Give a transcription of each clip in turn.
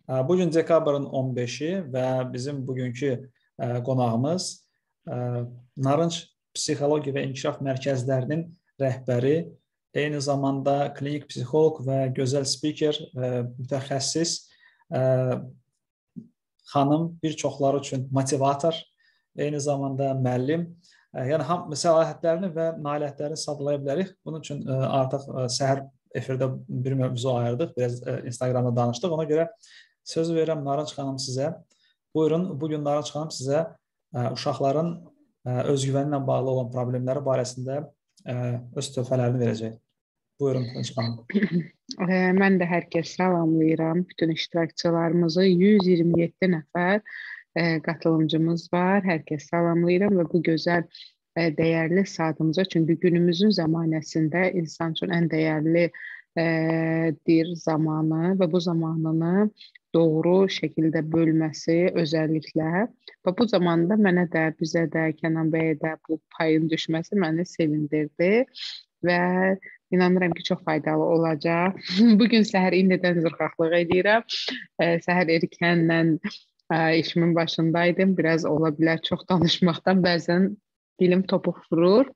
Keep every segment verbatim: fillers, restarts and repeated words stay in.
Bugün dekabrın on beşi və bizim bugünkü qonağımız Narınc Psixologiya və İnkişaf Mərkəzlərinin rəhbəri, eyni zamanda klinik psixoloq və gözəl spiker, mütəxəssis xanım, bir çoxları üçün motivator, eyni zamanda müəllim. Yəni, səlahiyyətlərini və nailiyyətlərini sadalaya bilərik. Bunun üçün artıq səhər efirdə bir mövzu ayırdıq, biraz Instagramda danışdıq. Ona görə söz verirəm Narınc xanım sizə. Buyurun, bugün Narınc xanım sizə uşaqların özgüvəni ilə bağlı olan problemləri barəsində öz töhfələrini verəcək. Buyurun, Narınc xanım. Mən də hər kəs salamlayıram. Bütün iştirakçılarımızı yüz iyirmi yeddi nəfər qatılımcımız var. Hər kəs salamlayıram və bu gözəl, dəyərli saatımıza, çünki günümüzün zəmanəsində insan üçün ən dəyərli dir zamanı və bu zamanını doğru şəkildə bölməsi özəlliklə və bu zamanda mənə də, bizə də, Kənan bəyə də bu payın düşməsi məni sevindirdi və inanıram ki, çox faydalı olacaq. Bugün səhər indidən zırxaqlıq edirəm. Səhər erkəndən işimin başındaydım. Biraz ola bilər çox danışmaqdan bəzən dilim topuq vurur.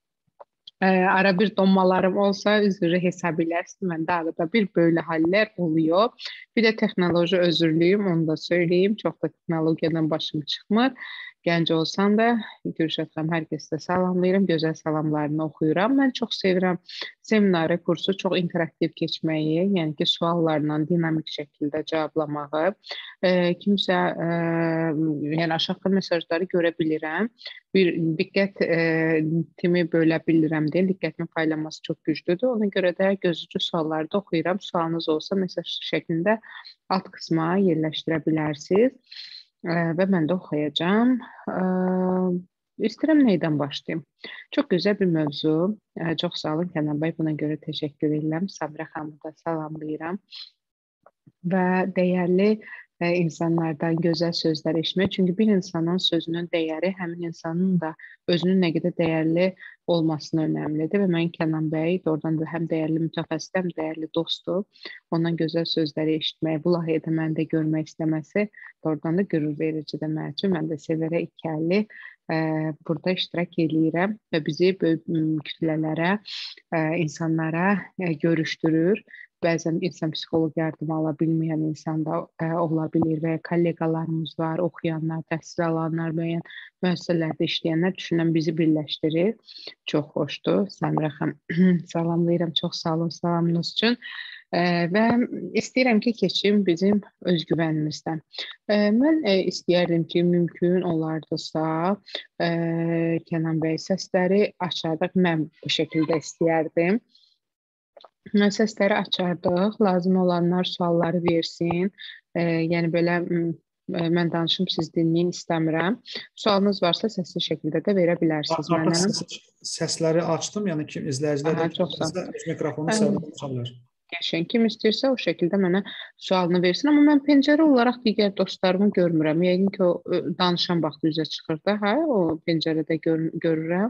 Ara bir donmalarım olsa üzrü hesab elərsiniz. Məndə arada bir böyle haller oluyor. Bir də texnoloji özürlüyüm, onu da söyleyeyim. Çox da texnologiyadan başım çıxmır. Gənc olsam da Gürşət xanım, hər kəsi də salamlayıram. Gözəl salamlarını oxuyuram. Mən çox sevirəm seminarı, kursu çox interaktiv keçməyi, yəni ki, suallarla dinamik şəkildə cavablamağı. Kimsə, yəni aşağıda mesajları görə bilirəm. Bir diqqətimi bölə bilirəm deyə, diqqətimi paylaması çox güclüdür. Ona görə də gözücü sualları da oxuyuram. Sualınız olsa mesaj şəklində alt qısma yerləşdirə bilərsiniz. Və mən də oxuyacağım. İstəyirəm neydən başlayayım? Çox gözəl bir mövzu. Çox sağ olun Kənan bəy, buna görə təşəkkür edirəm. Sabirə xanımı da salamlayıram. Və dəyərli insanlardan gözəl sözlər eşitmək. Çünki bir insanın sözünün dəyəri həmin insanın da özünün nə qədər dəyərli olmasına önəmlidir. Və mən Kənan bəy doğrudan da həm dəyərli mütəxəssis, həm dəyərli dostdur. Ondan gözəl sözləri eşitmək, bu layihədə məni də görmək istəməsi doğrudan da qürur vericidir mənim üçün. Mən də sevərək iki əlli burada iştirak edirəm və bizi böyük kütlələrə, insanlara görüşdürür. Bəzən insan psixoloq yardım ala bilməyən insan da ola bilir və kollegalarımız var, oxuyanlar, təhsil alanlar, müəyyən müəssisələrdə işləyənlər düşünən bizi birləşdirir. Çox xoşdur. Sabirə xanım, salamlayıram. Çox sağ olun salamınız üçün. Və istəyirəm ki, keçim bizim özgüvənimizdən. Mən istəyərdim ki, mümkün olardısa, Kənan bəy səsləri açardıq. Mən bu şəkildə istəyərdim. Səsləri açardıq, lazım olanlar sualları versin. Yəni belə mən danışım, siz dinləyin istəmirəm. Sualınız varsa səsli şəkildə də verə bilərsiniz mənə. Səsləri açdım, yəni kim izləyicilər də öz mikrofonu səbəb aça bilər. Qəşəng, kim istəyirsə o şəkildə mənə sualını versin. Amma mən pəncərə olaraq digər dostlarımı görmürəm. Yəqin ki, o danışan vaxt üzə çıxır da, hə? O pəncərədə görürəm.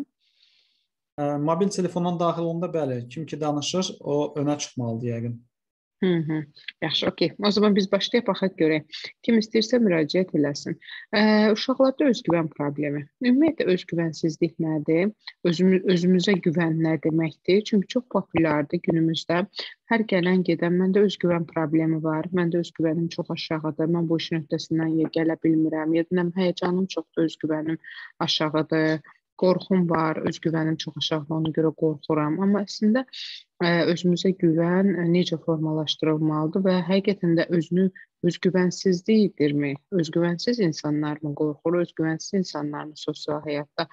Mobil telefondan daxil olanda bəli, kim ki danışır, o önə çıxmalıdır yəqin. Hı -hı. Yaxşı, okey. O zaman biz başlayaq, baxaq görək. Kim istəyirsə müraciət eləsin. Uşaqlarda özgüvən problemi. Ümumiyyətlə, özgüvənsizlik nədir? Özümüz, özümüzə güvən nə deməkdir? Çünki çox populyardır günümüzdə. Hər gələn gedən, məndə özgüvən problemi var, məndə özgüvənim çox aşağıdır, mən bu işin öhdəsindən gələ bilmirəm, yedinəm, həyəcanım çoxdur, özgüvənim aşağıdır. Qorxum var, özgüvənim çox aşağıda, ona görə qorxuram. Amma əslində özümüzə güvən necə formalaşdırılmalıdır və həqiqətən də özünü özgüvənsizlikdirmi? Özgüvənsiz insanlar mı qorxur? Özgüvənsiz insanlar mı sosial həyatda,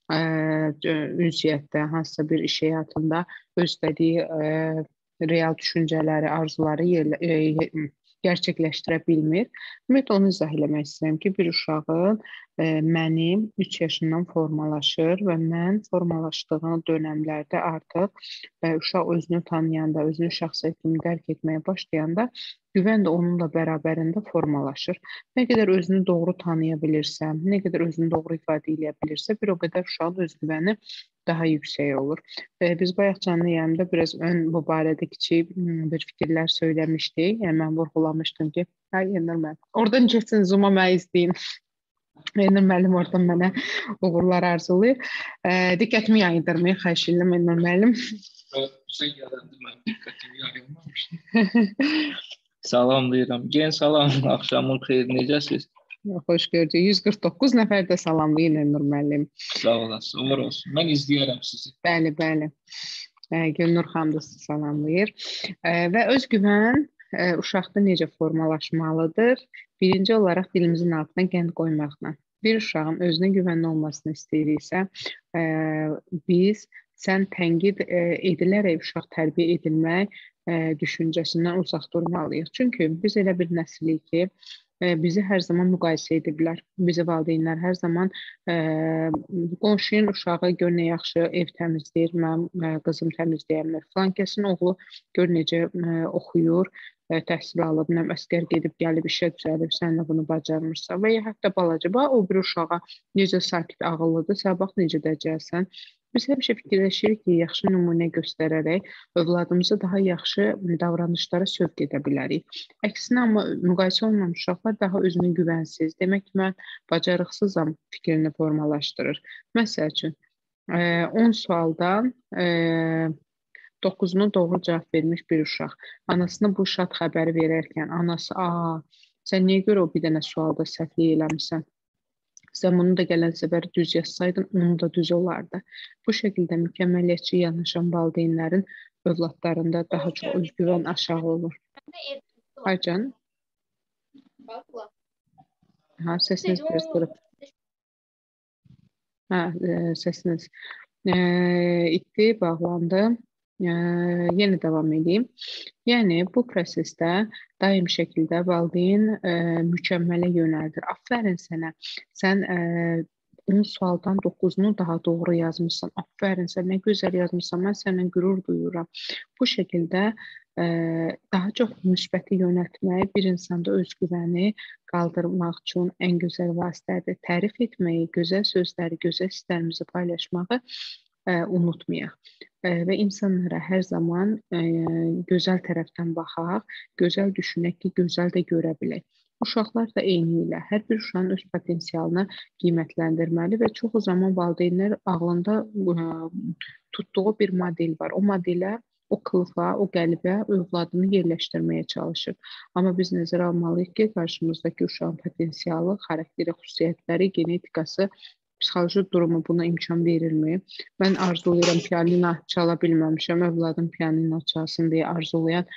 ünsiyyətdə, hansısa bir iş həyatında öz istədiyi real düşüncələri, arzuları gerçəkləşdirə bilmir. Ümumiyyətlə, onu izah eləmək istəyirəm ki, bir uşağın mənim üç yaşından formalaşır və mən formalaşdığım dönəmlərdə artıq uşaq özünü tanıyanda, özünü şəxsiyyət kimi dərk etməyə başlayanda güvən də onunla bərabərində formalaşır. Nə qədər özünü doğru tanıya bilirsəm, nə qədər özünü doğru ifadə edə bilirsə, bir o qədər uşağın özgüvəni daha yüksək olur. E, biz bayaq canlı yayımda biraz ön bu barədə kiçik bir fikirlər söyləmişdik. Yəni mən vurğulamışdım ki, hə Elnur müəllim. Oradan keçsin Zoom-a məni izləyin. Elnur müəllim oradan mənə uğurlar arzulayır. E, diqqətimi yayındırmayın, xahiş edirəm Elnur müəllim. Sen yalandı, mən diqqətimi yayınmamışdım. Salamlayıram. Gen salam, axşamın xeyir, necəsiz? Xoş gördük. yüz qırx doqquz nəfər də salamlayın Elnur müəllim. Sağ olasın, uğur olsun. Mən izləyərəm sizi. Bəli, bəli. Gülnur xanım da sizi salamlayır. Və özgüvən uşaqda necə formalaşmalıdır? Birinci olaraq dilimizin altına qənd qoymaqla. Bir uşağın özünə güvənli olmasını istəyiriksə, biz sən tənqid edilərək uşaq tərbiyə edilmək düşüncəsindən uzaq durmalıyıq. Çünki biz elə bir nəsilik ki, bizi hər zaman müqayisə ediblər. Bizi valideynlər hər zaman qonşunun uşağı gör nə yaxşı ev təmizləyir, mənim qızım təmizləyəmir. Falan kəsin oğlu gör necə oxuyur, təhsil alıb, nə əsgər gedib gəlib işə düzəlib, sən də bunu bacarmırsan. Və ya hətta balaca bax, o bir uşağa necə sakit, ağıllıdır, sən bax necə dəcəlsən. Biz həmişə fikirləşirik ki, yaxşı nümunə göstərərək övladımızı daha yaxşı davranışlara sövq edə bilərik. Əksinə, amma müqayisə olunmamış uşaqlar daha özünü güvənsiz, demək ki, mən bacarıqsızam fikrini formalaşdırır. Məsəl üçün, on sualdan doqquzunu doğru cavab vermiş bir uşaq. Anasına bu şad xəbəri verərkən, anası, aa, sən niyə görə o bir dənə sualda səhvlik eləmişsən? Sən bunu da gələn səfər düz yazsaydın, onu da düz olardı. Bu şəkildə mükəmməliyyətçi yanaşan valideynlərin övladlarında daha çox özgüvən aşağı olur. Aycan? Ha, səsiniz biraz qırıb. Ha, səsiniz itdi, bağlandı. Yenə davam edeyim. Yəni, bu prosesdə daim şəkildə valideyn mükəmmələ yönəldir. Aferin sənə, sən on sualdan doqquzunu daha doğru yazmışsan. Aferin sən, nə gözəl yazmışsan, mən səndən qürur duyuram. Bu şəkildə daha çox müsbəti yönəltmək bir insanda özgüvəni qaldırmaq üçün ən gözəl vasitədir. Tərif etməyi, gözəl sözləri, gözəl hisslərimizi paylaşmağı unutmayaq. Və insanlara hər zaman gözəl tərəfdən baxaq, gözəl düşünək ki, gözəl də görə bilək. Uşaqlar da eyni ilə hər bir uşağın öz potensialını qiymətləndirməli və çox zaman valideynlər ağlında tutduğu bir model var. O modelə, o qılıfa, o qəlbə övladını yerləşdirməyə çalışır. Amma biz nəzərə almalıyıq ki, qarşımızdakı uşağın potensialı, xarakteri, xüsusiyyətləri, genetikası, psixoloji durumu buna imkan verirmi? Mən arzulayıram, pianino çala bilməmişəm, övladım pianino çalsın deyə arzulayan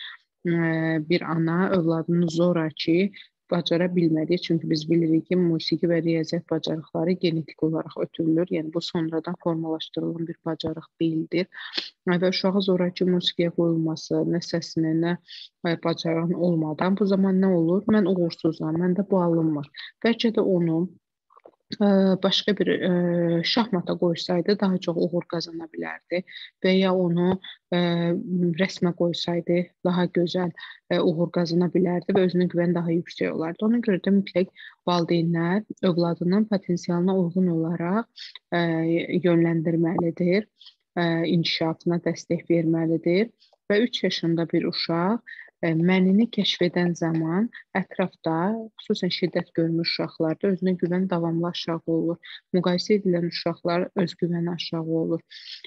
bir ana övladını zoraki bacara bilmədi. Çünki biz bilirik ki, musiqi və riyaziyyat bacarıqları genetik olaraq ötürülür. Yəni, bu sonradan formalaşdırılan bir bacarıq deyildir. Və uşağa zoraki musiqiyə qoyulması, nə səsinə, nə bacarığın olmadan bu zaman nə olur? Mən uğursuzam, məndə bu alınmır. Bəlkə də onu başqa bir şahmata qoysaydı daha çox uğur qazana bilərdi və ya onu rəsmə qoysaydı daha gözəl uğur qazana bilərdi və özünə güvən daha yüksək olardı. Ona görə də mütləq valideynlər övladının potensialına uyğun olaraq yönləndirməlidir, inkişafına dəstək verməlidir və üç yaşında bir uşaq mənini kəşf edən zaman ətrafda, xüsusən şiddət görmüş uşaqlarda özünə güvən davamlı aşağı olur. Müqayisə edilən uşaqlar özgüvəni aşağı olur.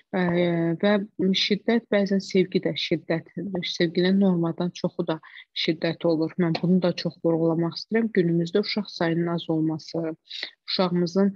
Və şiddət bəzən sevgi də şiddət, sevginin normadan çoxu da şiddət olur. Mən bunu da çox vurğulamaq istəyirəm. Günümüzdə uşaq sayının az olması, uşağımızın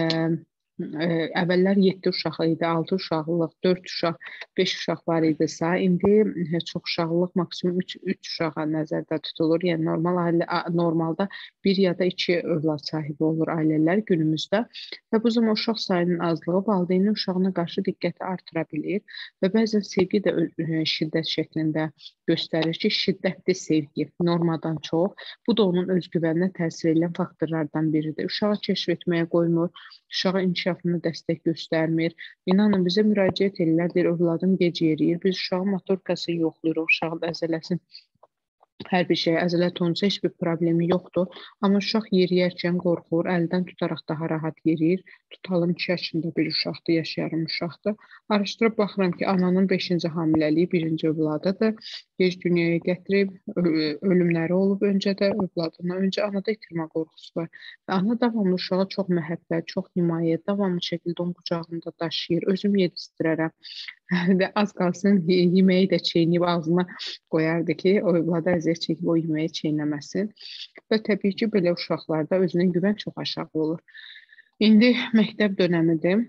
əvvəllər yeddi uşaq idi, altı uşaqlıq, dörd uşaq, beş uşaq var idisə, indi çox uşaqlıq maksimum üç uşağa nəzərdə tutulur. Yəni normal ailə normalda bir ya da iki övlad sahibi olur ailələr günümüzdə və bu zaman uşaq sayının azlığı valideynin uşağına qarşı diqqəti artıra bilir və bəzən sevgi də şiddət şəklində göstərir ki, şiddətli sevgi normadan çox. Bu da onun özgüvəninə təsir edən faktorlardan biridir. Uşağı kəşf etməyə qoymur, uşağa inkişafına dəstək göstərmir. İnanın, bizə müraciət edirlər, deyir, övladım gec yeriyir. Biz uşağın motorikasını yoxlayırıq, uşağın əzələsin Hər bir şey əzələt olunsa heç bir problemi yoxdur. Amma uşaq yeriyərkən qorxur, əldən tutaraq daha rahat yeriyir. Tutalım iki yaşında bir uşaqdır, yaş yarım uşaqdır. Araşdırıb baxıram ki, ananın beşinci hamiləliyi birinci övladıdır. Gec dünyaya gətirib, ölümləri olub öncədə, övladından öncə anada itirmə qorxusu var. Və ana davamlı uşağa çox məhəbbət, çox himayə, davamlı şəkildə onun qucağında daşıyır. Özüm yedizdirərəm. Və az qalsın yeməyi də çeynəyib ağzına qoyardı ki, o övlada əziyyət çəkib o yeməyi çeynəməsin. Və təbii ki, belə uşaqlarda özünə güvən çox aşağı olur. İndi məktəb dönəmidir.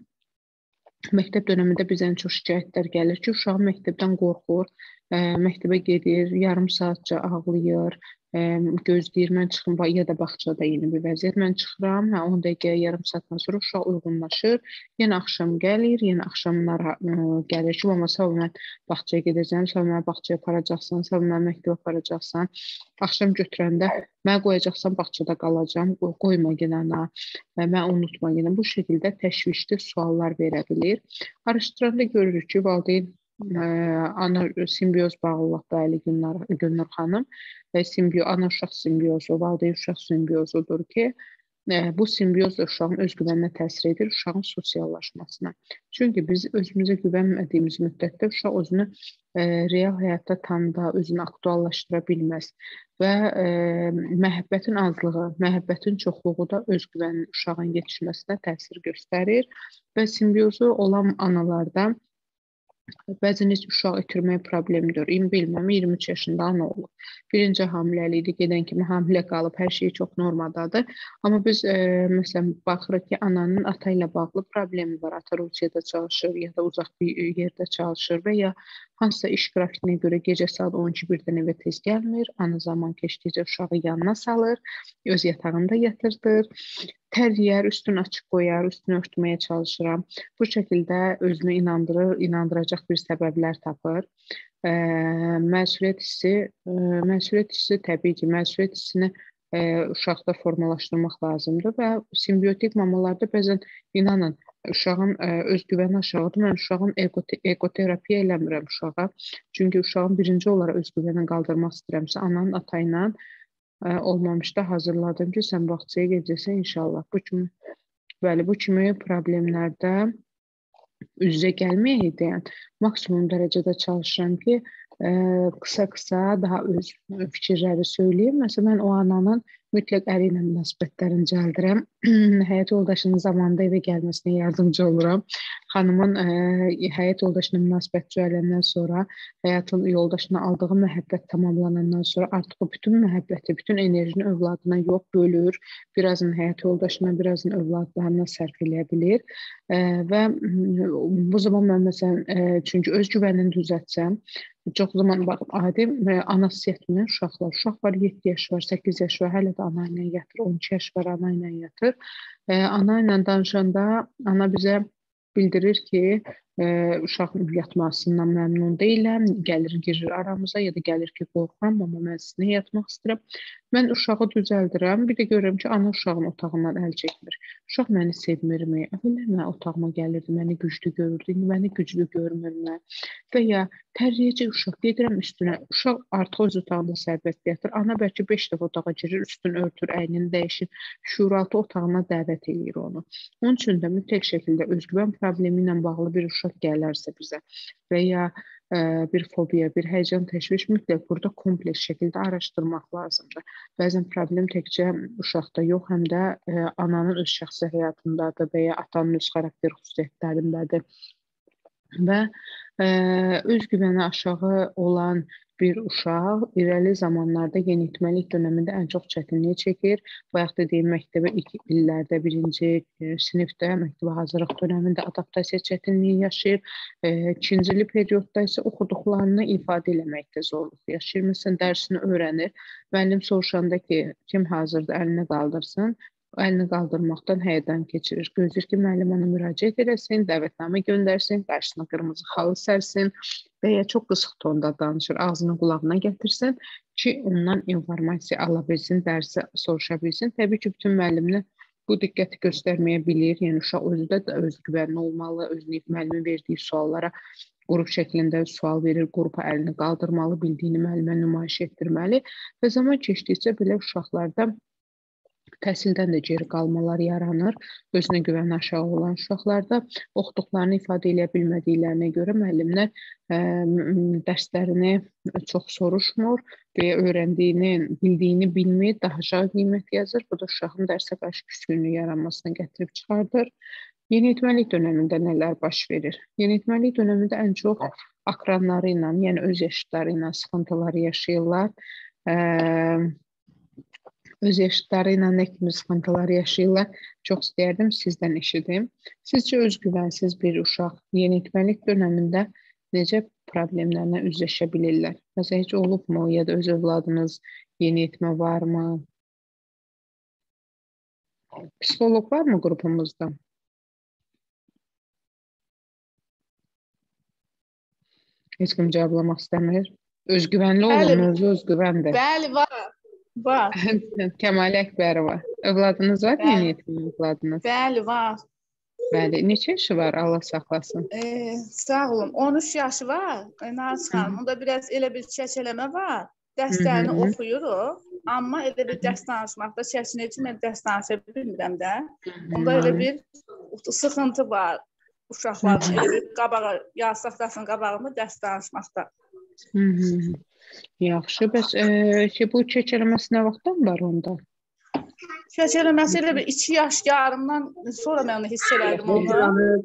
Məktəb dönəmində bizə ən çox şikayətlər gəlir ki, uşaq məktəbdən qorxur, məktəbə gedir, yarım saatca ağlayır, gözləyir, mən çıxım, ya da bağçada yeni bir vəziyyət, mən çıxıram, on dəqiqə, yarım saatdan sonra uşaq uyğunlaşır, yenə axşam gəlir, yenə axşamlar gəlir ki, mama, sabah mən bağçaya gedəcəm, sabah mənə bağçaya aparacaqsan, sabah mənə məktəbə aparacaqsan, axşam götürəndə mənə qoyacaqsan, bağçada qalacam, qoyma genana, mən unutma genə, bu şəkildə təşvişli suallar verə bilir. Araşdıranda görürük ki, valideyn ana simbiyoz bağlılıqda Əli Gülnur xanım və ana uşaq simbiozu, valideyn uşaq simbiozudur ki, bu simbiyoz da uşağın özgüvəninə təsir edir, uşağın sosiallaşmasına. Çünki biz özümüzə güvənmədiyimiz müddətdə uşaq özünü real həyatda tanıda, özünü aktuallaşdıra bilməz və məhəbbətin azlığı, məhəbbətin çoxluğu da özgüvənin uşağın yetişməsinə təsir göstərir və simbiozu olan analardan bəzən heç uşaq itirmək problemidir. Bilməm, iyirmi üç yaşında ana olub. Birinci hamiləlikdir, gedən kimi hamilə qalıb, hər şey çox normadadır. Amma biz, məsələn, baxırıq ki, ananın ata ilə bağlı problemi var. Ata Rusiyada çalışır, ya da uzaq bir yerdə çalışır və ya hansısa iş qrafikinə görə gecə saat on iki birdən evə tez gəlmir. Ana zaman keçdikcə uşağı yanına salır, öz yatağında yatırdır. Tər yər, üstünü açıq qoyar, üstünü örtməyə çalışıram. Bu şəkildə özünü inandırır, inandıracaq bir səbəblər tapır. Məsuliyyət hissi, məsuliyyət hissi təbii ki, məsuliyyət hissini uşaqda formalaşdırmaq lazımdır və simbiotik mamalarda bəzən inanın, uşağın özgüvəni aşağıdır. Mən uşağın ekoterapiya eləmirəm uşağa. Çünki uşağın birinci olaraq özgüvəni qaldırmaq istəyirəmsə, ananın, ata ilə olmamışda hazırladım ki, sən bağçaya gedəcəksən inşallah. Bu kimi, bəli, bu kimi problemlərdə üz-üzə gəlməyə deyən maksimum dərəcədə çalışıram ki, qısa-qısa daha öz fikirləri söyləyim. Məsələn, mən o ananın mütləq əri ilə münasibətlərini cəldirəm. Həyat yoldaşının zamanında evə gəlməsinə yardımcı oluram. Xanımın həyat yoldaşına münasibət düzələndən sonra, həyat yoldaşına aldığı məhəbbət tamamlanandan sonra artıq o bütün məhəbbəti, bütün enerjini övladına yox bölür. Birazını həyat yoldaşına, birazını övladlarına sərf eləyə bilir. Və bu zaman mən məsələn, çünki öz güvənini düzəltsəm, çox zaman baxıb, adi anası yetməyən uşaqlar, uşaq var, yeddi yaş var, səkkiz yaş var, hələ də ana ilə yatır, on iki yaş var, ana ilə yatır. Ana ilə danışanda ana bizə bildirir ki, uşaq yatmasından məmnun deyiləm, gəlir, girir aramıza ya da gəlir ki, qorxuram, amma mən sizinlə yatmaq istəyirəm. Mən uşağı düzəldirəm, bir də görürəm ki, ana uşağın otağından əl çəkmir. Uşaq məni sevmirmi? Mən otağıma gəlirdi, məni güclü görürdü, məni güclü görmürmü? Və ya tərləyəcək uşaq, gedirəm üstünə, uşaq artıq öz otağında sərbəst yatır, ana bəlkə beş dəfə otağa girir, üstünü örtür, əynini dəyişir, şuuraltı otağına dəvət edir onu. Onun üçün də mütləq şəkildə özgüvən problemi ilə bağlı bir uşaq gələrsə bizə və ya bir fobiya, bir həyəcan təşviş mütləq burada kompleks şəkildə araşdırmaq lazımdır. Bəzən problem təkcə uşaqda yox, həm də ananın öz şəxsi həyatındadır və ya atanın öz xarakter xüsusiyyətlərindədir. Və özgüvəni aşağı olan bir uşaq irəli zamanlarda yeniyetməlik dönəmində ən çox çətinlik çəkir. Bayaq dediyim məktəbə ilk illərdə, birinci sinifdə, məktəbə hazırlıq dönəmində adaptasiya çətinliyi yaşayır. İkinci il periodda isə oxuduqlarını ifadə eləməkdə zorluq yaşayır. Məsələn, dərsini öyrənir. Müəllim soruşanda ki, kim hazırdır, əlini qaldırsın. Əlini qaldırmaqdan həyəcan keçirir. Gözləyir ki, müəllim ona müraciət edəsin, dəvətnamə göndərsin, qarşısına qırmızı xalı sərsin və ya çox qısıq tonda danışır, ağzını qulağına gətirsin ki, ondan informasiya ala bilsin, dərsi soruşa bilsin. Təbii ki, bütün müəllimlər bu diqqəti göstərməyə bilir. Yəni, uşaq özü də özgüvənli olmalı, özünü müəllimin verdiyi suallara qrup şəklində sual verir, qrupa əlini qaldırmalı, bildiyini müəllimə nümayiş etdirməli və zaman keçdikcə belə uşaqlarda təhsildən də geri qalmalar yaranır. Özünə güvəni aşağı olan uşaqlarda oxuduqlarını ifadə edə bilmədiklərinə görə müəllimlər ə, dərslərini çox soruşmur və öyrəndiyini, bildiyini bilmir, daha aşağı qiymət yazır. Bu da uşağın dərsə qarşı küskünlük yaranmasına gətirib çıxardır. Yeniyetməlik dönəmində nələr baş verir? Yeniyetməlik dönəmində ən çox akranları ilə, yəni öz yaşıdları ilə sıxıntıları yaşayırlar. Ə, öz yaşıdları ilə nə kimi sıxıntılar yaşayırlar? Çox istəyərdim sizdən eşidim. Sizcə özgüvənsiz bir uşaq yeniyetməlik dönəmində necə problemlərlə üzləşə bilirlər? Məsələn, heç olubmu ya da öz övladınız yeniyetmə varmı? Psixoloq varmı qrupumuzda? Heç kim cavablamaq istəmir. Özgüvənli olun, mövzu özgüvəndir. Bəli, var. Var. Kəmal Əkbərova. Övladınız var mı? Yeniyetmə övladınız? Bəli, var. Bəli. Neçə yaşı var? Allah saxlasın. Ee, sağ olun. on üç yaşı var. Naz xanım. Onda biraz elə bir çəkələmə var. Dərslərini Hı -hı. oxuyuruq. Amma elə bir dərs danışmaqda çəkinici mən dərs danışa bilmirəm də. Onda elə bir sıxıntı var. Uşaqların elə bir qabağa, yaz saxtasının qabağında dərs danışmaqda. Hı -hı. Yaxşı, bəs e, ki, bu çəkələməsi nə vaxtdan var onda? Çəkələməsi elə bir iki yaş yarımdan sonra mən hiss elədim onu.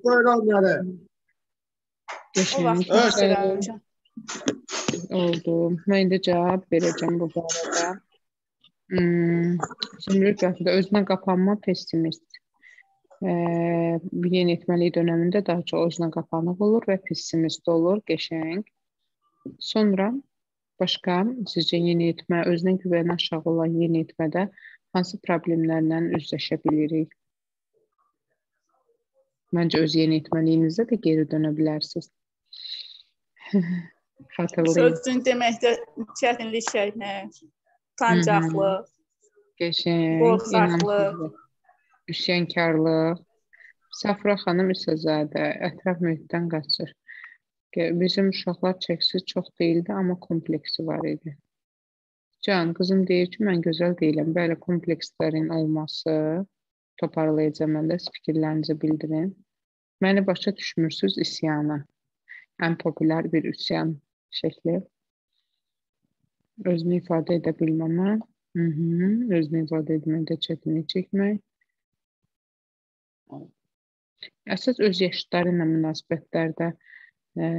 O vaxt hiss elədim. Oldu. Mən də cavab verəcəm bu barədə. Hmm. Zümrüd Rəfidə, özünə qapanma pessimist. E, yeniyetməlik dönəmində daha çox özünə qapanıq olur və pessimist olur, qəşəng. Sonra başqa, sizcə yeniyetmə, özünə güvəni aşağı olan yeniyetmədə hansı problemlərlə üzləşə bilirik? Məncə öz yeniyetməliyinizdə də geri dönə bilərsiniz. Xatırlayın. Sözün deməkdə çətinlik çəkmək, utancaqlıq, qorxaqlıq, üsyankarlıq. Safra xanım İsazadə, ətraf mühitdən qaçır. Bizim uşaqlar çəksiz çox deyildi, amma kompleksi var idi. Can, qızım deyir ki, mən gözəl deyiləm. Bəli, komplekslərin olması, toparlayacağım mən də fikirlərinizi bildirin. Məni başa düşmürsünüz isyana. Ən populyar bir üsyan şəkli. Özünü ifadə edə bilməmə. Hı -hı. Özünü ifadə etməkdə çətinlik çəkmək. Əsas öz yaşıdları ilə münasibətlərdə Ə,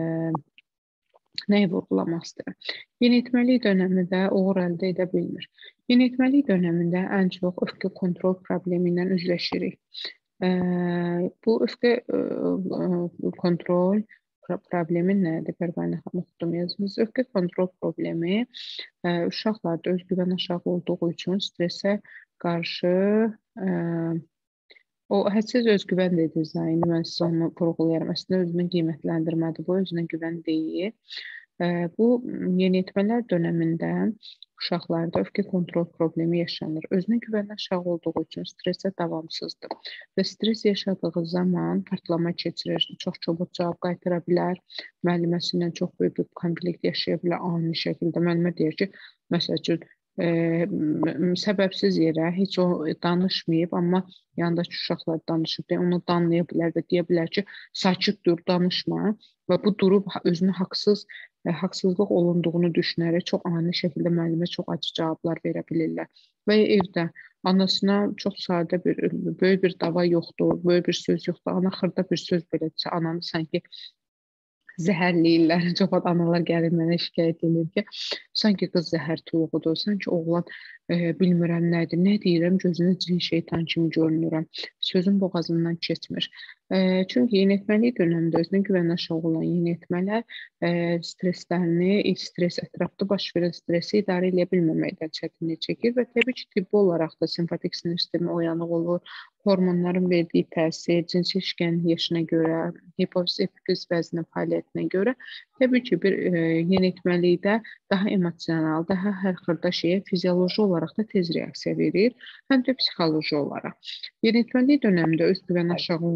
nəyi vurğulamaq istəyirəm? Yeniyetməlik dönəmində uğur əldə edə bilmir. Yeniyetməlik dönəmində ən çox öfkə kontrol problemi ilə üzləşirik. Ə, bu öfkə ə, kontrol problemi nədir? Pərvanə xanım oxudum yazınız. Öfkə kontrol problemi ə, uşaqlarda özgüvən aşağı olduğu üçün stresə qarşı ə, o hədsiz özgüvən dediniz, indi mən sizə onu vurğulayarım. Əslində özünü qiymətləndirmədir, bu özünə güvən deyil. Bu yeniyetmələr dönəmində uşaqlarda öfkə kontrol problemi yaşanır. Özünə güvəni aşağı olduğu üçün stresə davamsızdır və stres yaşadığı zaman partlama keçirir, çox çabuk cavab qaytara bilər, müəlliməsindən çox böyük bir konflikt yaşaya bilər ani şəkildə. Müəllimə deyir ki, məsəl üçün, E, səbəbsiz yerə heç o danışmayıb, amma yanındakı uşaqlar danışıb, onu danlaya bilər və deyə bilər ki, sakit dur, danışma və bu durub özünü haqsız, e, haqsızlıq olunduğunu düşünərək çox ani şəkildə müəllimə çox acı cavablar verə bilirlər. Və evdə anasına çox sadə bir, böyük bir dava yoxdur, böyük bir söz yoxdur, ana xırda bir söz belədirsə, ananı sanki zəhərləyirlər. Çox analar gəlir mənə şikayət edir ki, sanki qız zəhər tuluğudur, sanki oğlan e, bilmirəm nədir, nə deyirəm, gözünə cin şeytan kimi görünürəm, sözün boğazından keçmir. E, çünki yeniyetməlik dönəmində özünə güvən aşağı olan yeniyetmələr e, streslərini, stres ətrafda baş verən stresi idarə edə bilməməkdən çətinlik çəkir və təbii ki, tibbi olaraq da sempatik sinir sistemi oyanıq olur, hormonların verdiyi təsir, cinsi işgənin yaşına görə, hipofiz epifiz vəzinin fəaliyyətinə görə təbii ki, bir e, yeniyetməlikdə daha emosional, daha hər xırda şeyə fizioloji olaraq da tez reaksiya verir, həm də psixoloji olaraq. Yeniyetməlik dönəmində özgüvən aşağı olan uşaq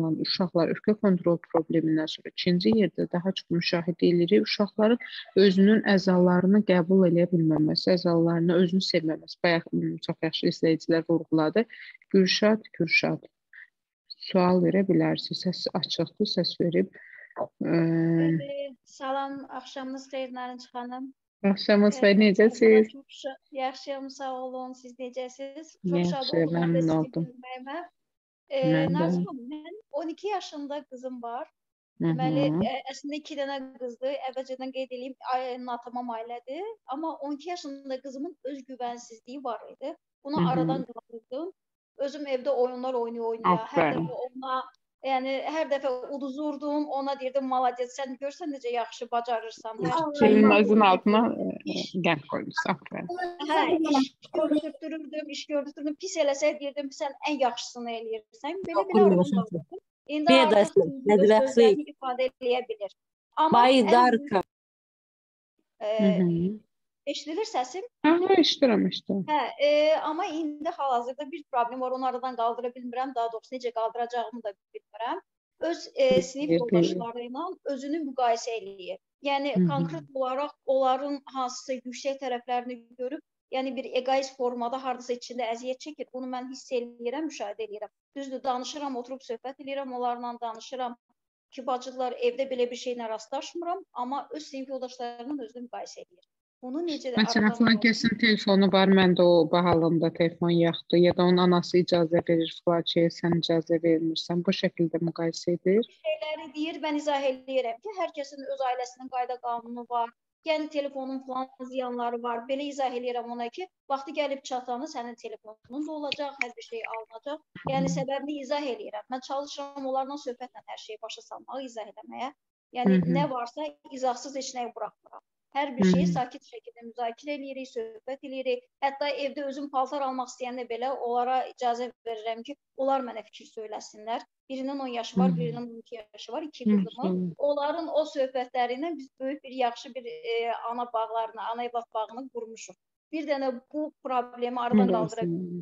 uşaqlar öfkə kontrol problemindən sonra ikinci yerdə daha çox müşahidə edirik. Uşaqların özünün əzalarını qəbul edə bilməməsi, əzalarını özünü sevməməsi. Bayaq çox yaxşı izləyicilər vurğuladı. Gülşad, Gülşad, sual verə bilərsiniz. Səs açıqdır, səs verib. Ee, salam, axşamınız xeyir Narınc xanım. Axşamınız xeyir, necəsiz? Yaxşıyam, sağ olun. Siz necəsiz? Çox şad oldum, məmnun oldum. Ee, Narınc xanım, mən on iki yaşında qızım var. Deməli, əslində iki dənə qızdır. Əvvəlcədən qeyd edeyim, natamam ailədir. Amma on iki yaşında qızımın öz güvənsizliyi var idi. Bunu aradan qaldırdım. Özüm evdə oyunlar oynaya-oynaya, hər dəfə ona, yəni hər dəfə uduzurdum, ona deyirdim, malades, sən görsən necə yaxşı bacarırsan. Kilinizin altına qənd qoymuşsan. Hə, iş gördürtürürdüm, iş gördürtürdüm, pis eləsə deyirdim, sən ən yaxşısını eləyirsən. Belə-belə aradan qaldırdım. İndi artıq sözlərini ifadə eləyə bilir. Baydarka. Eşidilir səsim? Hə, eşidirəm, eşidirəm. Hə, e, amma indi hal-hazırda bir problem var, onu aradan qaldıra bilmirəm, daha doğrusu necə qaldıracağımı da bilmirəm. Öz e, sinif yoldaşları ilə özünü müqayisə eləyir. Yəni, konkret olaraq onların hansısa yüksək tərəflərini görüb, yəni bir egoist formada hardasa içində əziyyət çəkir. Bunu mən hiss eləyirəm, müşahidə eləyirəm. Düzdür, danışıram, oturub söhbət eləyirəm, onlarla danışıram ki, bacılar, evdə belə bir şeylə rastlaşmıram, amma öz sinif yoldaşlarının özünü müqayisə eləyir. Bunu necə də Məsələn, filan kəsin telefonu var, məndə o bahalımda telefon yaxdır, ya da onun anası icazə verir, filaçəyə sən icazə vermirsən, bu şəkildə müqayisə edir. Şeyləri deyir, mən izah eləyirəm ki, hər kəsin öz ailəsinin qayda qanunu var, yəni telefonun filan ziyanları var, belə izah eləyirəm ona ki, vaxtı gəlib çatanı sənin telefonun da olacaq, hər bir şey alınacaq, yəni səbəbini izah eləyirəm. Mən çalışıram onlarla söhbətlə hər şeyi başa salmağı, izah eləməyə, yəni nə varsa izahsız heç nəyi buraxmıram. Hər bir şeyi sakit şəkildə müzakirə eləyirik, söhbət eləyirik. Hətta evdə özüm paltar almaq istəyəndə belə onlara icazə verirəm ki, onlar mənə fikir söyləsinlər. Birinin on yaşı var, birinin on iki yaşı var, iki qızımın. Onların o söhbətlərindən biz böyük bir, yaxşı bir e, ana bağlarını, ana evlat bağını qurmuşuq. Bir dənə bu problemi aradan qaldıra biliriz.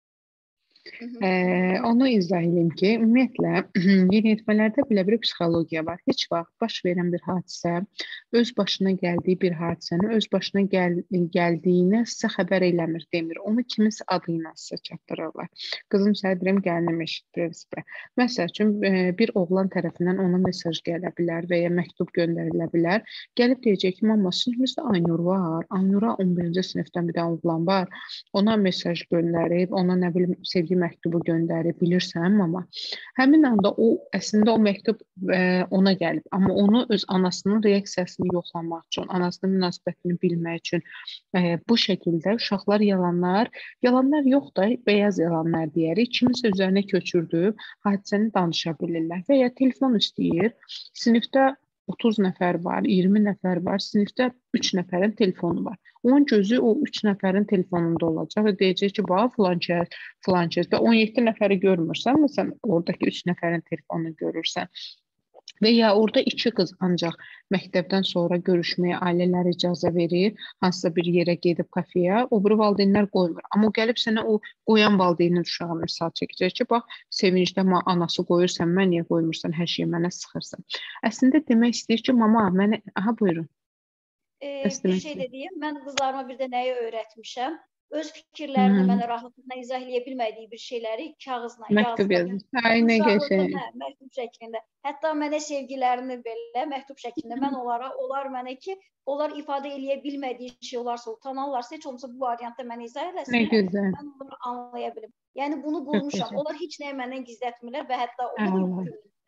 Ee, onu izah edeyim ki, ümumiyyətlə yeniyetmələrdə belə bir psixologiya var. Heç vaxt baş verən bir hadisə, öz başına gəldiyi bir hadisəni, öz başına gəl gəldiyini sizə xəbər eləmir, demir. Onu kiminsə adı ilə sizə çatdırırlar. Qızım səhədrəm gəlinim eşitdirir. Məsəl üçün, bir oğlan tərəfindən ona mesaj gələ bilər və ya məktub göndərilə bilər. Gəlib deyəcək ki, mama, sinifimizdə Aynur var. Aynura on birinci sinifdən bir dənə oğlan var. Ona mesaj göndərib, ona nə bilim, sevgi məktubu göndərib, bilirsən, amma həmin anda o, əslində o məktub ə, ona gəlib, amma onu öz anasının reaksiyasını yoxlamaq üçün, anasının münasibətini bilmək üçün ə, bu şəkildə uşaqlar yalanlar, yalanlar yox da, beyaz yalanlar deyərik, kimisə üzərinə köçürdüb, hadisəni danışa bilirlər və ya telefon istəyir, sinifdə otuz nəfər var, iyirmi nəfər var, sinifdə üç nəfərin telefonu var. Onun gözü o üç nəfərin telefonunda olacaq və deyəcək ki, bax, filan kəs, filan kəs və on yeddi nəfəri görmürsən, məsələn, oradakı üç nəfərin telefonunu görürsən. Və ya orada iki qız ancaq məktəbdən sonra görüşməyə ailələr icazə verir, hansısa bir yerə gedib kafeyə, o biri valideynlər qoymur. Amma o gəlib sənə o qoyan valideynin uşağı misal çəkəcək ki, bax, sevincdə anası qoyur, sən mən niyə qoymursan, hər şeyi mənə sıxırsan. Əslində demək istəyir ki, mama, mənə, aha, buyurun. Ee, bir şey də deyim, mən qızlarıma bir də nəyi öyrətmişəm? Öz fikirlərini mənə rahatlıqla izah eləyə bilmədiyi bir şeyləri kağızla məktub yazır. Aynə qəşəng. Hə, məktub şəklində. Hətta mənə sevgilərini belə məktub şəklində mən onlara, onlar mənə ki, onlar ifadə eləyə bilmədiyi şey olarsa, utanarlarsa, heç olmasa bu variantda mənə izah eləsinlər. Mən onları anlaya bilim. Yəni bunu qurmuşam. Onlar heç nəyi məndən gizlətmirlər və hətta onu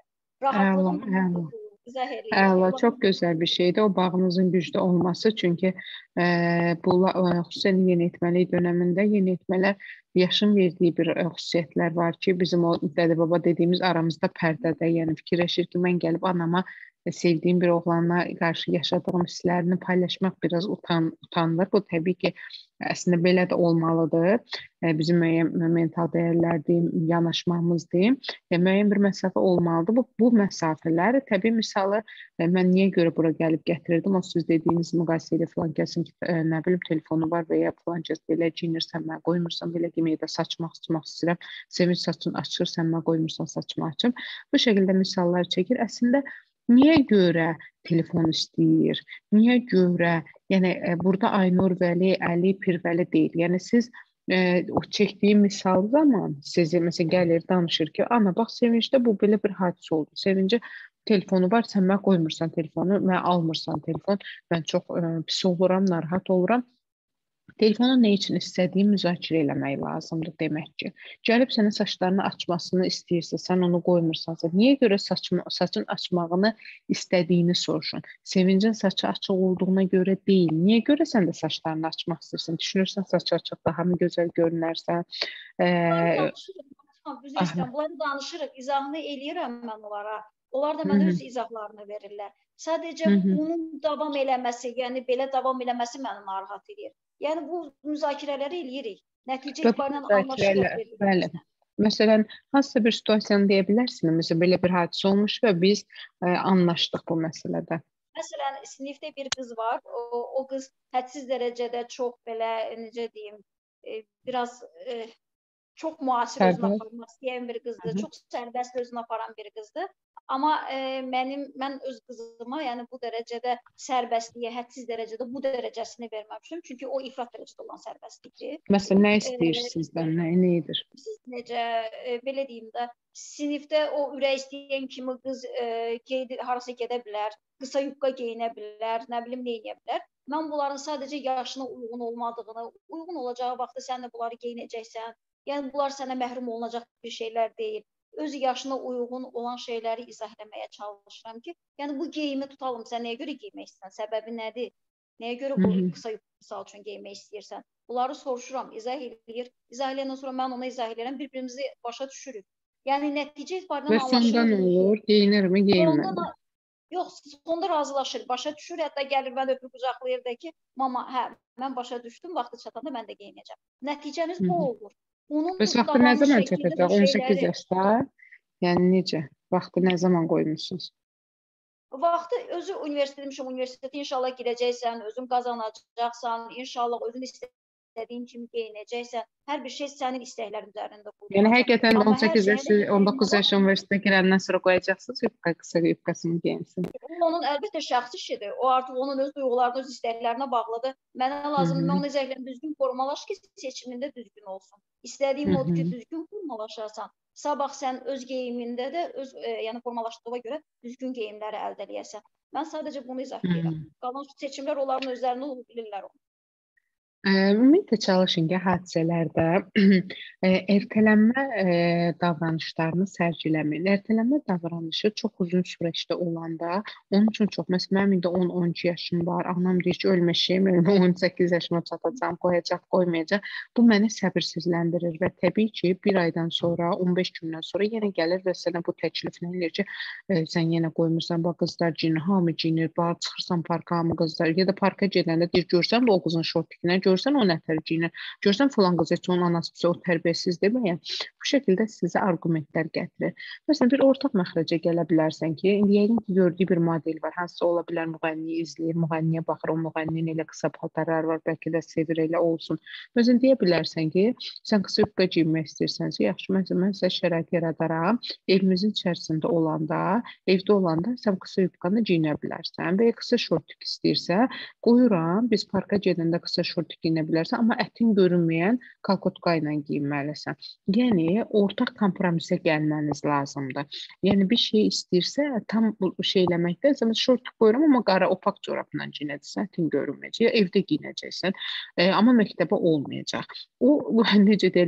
rahatlığım izah eləyir. Əla, çox gözəl bir şeydir o bağınızın güclü olması, çünki e, bu xüsusən yeniyetməlik dönəmində yeniyetmələr yaşın verdiyi bir xüsusiyyətlər var ki, bizim o dədə-baba dediyimiz aramızda pərdədə, yəni fikirləşir ki, mən gəlib anama sevdiyim bir oğlanla qarşı yaşadığım hisslərini paylaşmaq biraz utan, utanılır. Bu təbii ki, Əslində belə də olmalıdır. Bizim müəyyən mental dəyərlər deyim, yanaşmamız deyim, yəni müəyyən bir məsafə olmalıdır. Bu, bu məsafələr, təbii misalı, mən niyə görə bura gəlib gətirirdim? O siz dediyiniz müqayisə ilə filan kəsin ki, nə bilim, telefonu var və ya filan kəs belə giyinirsən, mən qoymursan, belə yeməyə də saçmaq, saçmaq istəyirəm, sevinç saçın açırsan, mən qoymursan saçmaq açım. Bu şəkildə misallar çəkir. Əslində, niyə görə telefon istəyir? Niyə görə? Yəni, burada Aynur Vəli, Əli, Pirvəli deyil. Yəni, siz e, o çəkdiyi misal zaman sizə məsələn gəlir, danışır ki, ana, bax, sevincdə bu belə bir hadisə oldu. Sevincə telefonu var, sən mən qoymursan telefonu, mən almırsan telefon, mən çox e, pis oluram, narahat oluram. Telefonu nə üçün istədiyini müzakirə eləmək lazımdır demək ki. Gəlib sənin saçlarını açmasını istəyirsə, sən onu qoymursansa, niyə görə saçma, saçın açmağını istədiyini soruşun. Sevincin saçı açıq olduğuna görə deyil. Niyə görə sən də saçlarını açmaq istəyirsən? Düşünürsən saç açıq daha mı gözəl görünərsən? Ee, Bunları danışırıq, izahını eləyirəm mən onlara. Onlar da mənə öz izahlarını verirlər. Sadəcə bunun davam eləməsi, yəni belə davam eləməsi məni narahat edir. Yəni bu müzakirələri eləyirik. Nəticə etibarən anlaşılır. Bəli. Məsələn, hansısa bir situasiyanı deyə bilərsiniz. Məsələn, belə bir hadisə olmuş və biz e, anlaşdıq bu məsələdə. Məsələn, sinifdə bir qız var. O, o qız hədsiz dərəcədə çox belə, necə deyim, e, biraz e, çox müasir özünü aparmaq istəyən bir qızdır. Çox sərbəst özünü aparan bir qızdır. Amma e, mənim, mən öz qızıma, yəni bu dərəcədə sərbəstliyə, hədsiz dərəcədə bu dərəcəsini verməmişim. Çünki o ifrat dərəcədə olan sərbəstlikdir. Məsələn, nə istəyir e, sizdən, nə, nə edir? Siz necə, e, belə deyim də, sinifdə o ürək istəyən kimi qız e, geydi, harasa gedə bilər, qısa yubka geyinə bilər, nə bilim, nə edə bilər. Mən bunların sadəcə yaşına uyğun olmadığını, uyğun olacağı vaxtda sən də bunları geyinəcəksən. Yəni, bunlar sənə məhrum olunacaq bir şeylər deyil. Öz yaşına uyğun olan şeyləri izah etməyə çalışıram ki, yəni bu geyimi tutalım, sən nəyə görə geymək istəyirsən, səbəbi nədir? Nəyə görə bu qısa misal üçün geymək istəyirsən? Bunları soruşuram, izah edir. İzah edəndən sonra mən ona izah edirəm, bir-birimizi başa düşürük. Yəni nəticə etibarından anlaşılır. Və sonda nə olur? Geyinirmi, geyinmir? Yox, sonda razılaşır, başa düşür. Hətta gəlir, mən öpür qucaqlayır da ki, mama, hə, mən başa düşdüm, vaxtı çatanda mən də geyinəcəm. Nəticəniz bu olur. Bəs vaxtı nə zaman çatacaq? on səkkiz yaşda? Yəni necə? Vaxtı nə zaman qoymuşsunuz? Vaxtı özü universitetmişim, universiteti inşallah girəcəksən, özün qazanacaqsan, inşallah özün istədiyin kimi geyinəcəksən. Hər bir şey sənin istəklərin üzərində qurulacaq. Yəni həqiqətən on səkkiz yaş, on doqquz yaş universitetə girəndən sonra qoyacaqsınız, yubka qısa yubkasını geyinsin. Onun əlbəttə şəxsi işidir. O artıq onun öz duyğularına, öz istəklərinə bağlıdır. Mənə lazımdır, mən onu izləyirəm, düzgün formalaş ki, seçimində düzgün olsun. İstədiyim odur ki, düzgün formalaşasan. Sabah sən öz geyimində də, öz, e, yəni formalaşdığına görə düzgün geyimləri əldə edəsən. Mən sadəcə bunu izah edirəm. Qalan seçimlər onların özlərində olub bilirlər onu. Ümumiyyətlə çalışın ki, hadisələrdə ertələnmə davranışlarını sərgiləməyin. Ertələnmə davranışı çox uzun süreçdə olanda, onun üçün çox, məsələn, mənim indi on on iki yaşım var, anam deyir ki, ölməşəyim, ölmə on səkkiz yaşıma çatacağım, qoyacaq, qoymayacaq. Bu məni səbirsizləndirir və təbii ki, bir aydan sonra, on beş gündən sonra yenə gəlir və sənə bu təkliflə deyir ki, sən yenə qoymursan, bax, qızlar giyinir, hamı giyinir, bax, çıxırsan parka, hamı qızlar, ya da parka gedəndə deyir, görsən bu o qızın şortikinə, görsən o nətər giyinir, görsən filan qız heç onun anası o tərbiyəsiz deməyən, bu şəkildə sizə arqumentlər gətirir. Məsələn, bir ortaq məxrəcə gələ bilərsən ki, indi yəqin ki, gördüyü bir model var, hansısa ola bilər, müğənniyi izləyir, müğənniyə baxır, o müğənninin elə qısa paltarlar var, bəlkə də sevir, elə olsun. Məsələn, deyə bilərsən ki, sən qısa yubka giyinmək istəyirsənsə, yaxşı, məsələn, mən sizə şərait yaradaram, evimizin içərisində olanda, evdə olanda sən qısa yubkanı giyinə bilərsən və ya qısa şortik istəyirsə, qoyuram, biz parka gedəndə qısa şortik giyinə bilərsən, amma ətin görünməyən kalkotka ilə giyinməlisən. Yəni, ortaq kompromisə gəlməniz lazımdır. Yəni, bir şey istəyirsə, tam bu şeyləməkdə, sən şortik qoyuram, amma qara opak corabla giyinəcəksən, ətin görünməyəcək, ya evdə giyinəcəksən, e, amma məktəbə olmayacaq. O, necə deyirlər,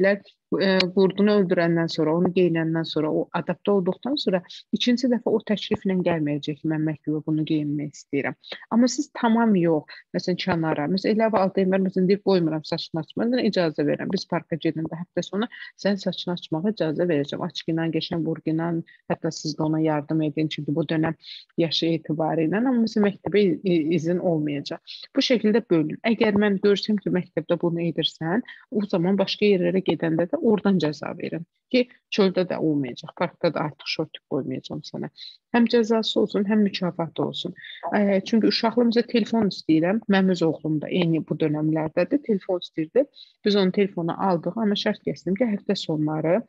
e, qurdunu öldürəndən sonra, onu geyinəndən sonra, o adapte olduqdan sonra ikinci dəfə o təkliflə gəlməyəcək ki, mən məktubu bunu geyinmək istəyirəm. Amma siz tamam yox, məsələn kənara, məsələn elə valideynlər məsələn deyir qoymuram saçını açmağa, mən icazə verirəm. Biz parka gedəndə həftə sonu sənin saçını açmağa icazə verəcəm. Açıq ilə, qəşəng burgu ilə, hətta siz də ona yardım edin çünki bu dönəm yaşı etibarı ilə, amma məsələn məktəbə izin olmayacaq. Bu şəkildə bölün. Əgər mən görsəm ki, məktəbdə bunu edirsən, o zaman başqa yerlərə gedəndə də oradan cəza verin ki, çöldə də olmayacaq, parkda da artıq şortik qoymayacağam sənə. Həm cəzası olsun, həm mükafatı olsun. E, çünki uşaqlığımıza telefon istəyirəm. Mənim öz oğlum da eyni bu dönəmlərdədir, telefon istəyirdi. Biz onun telefonu aldıq, amma şərt kəsdim ki, həftə sonları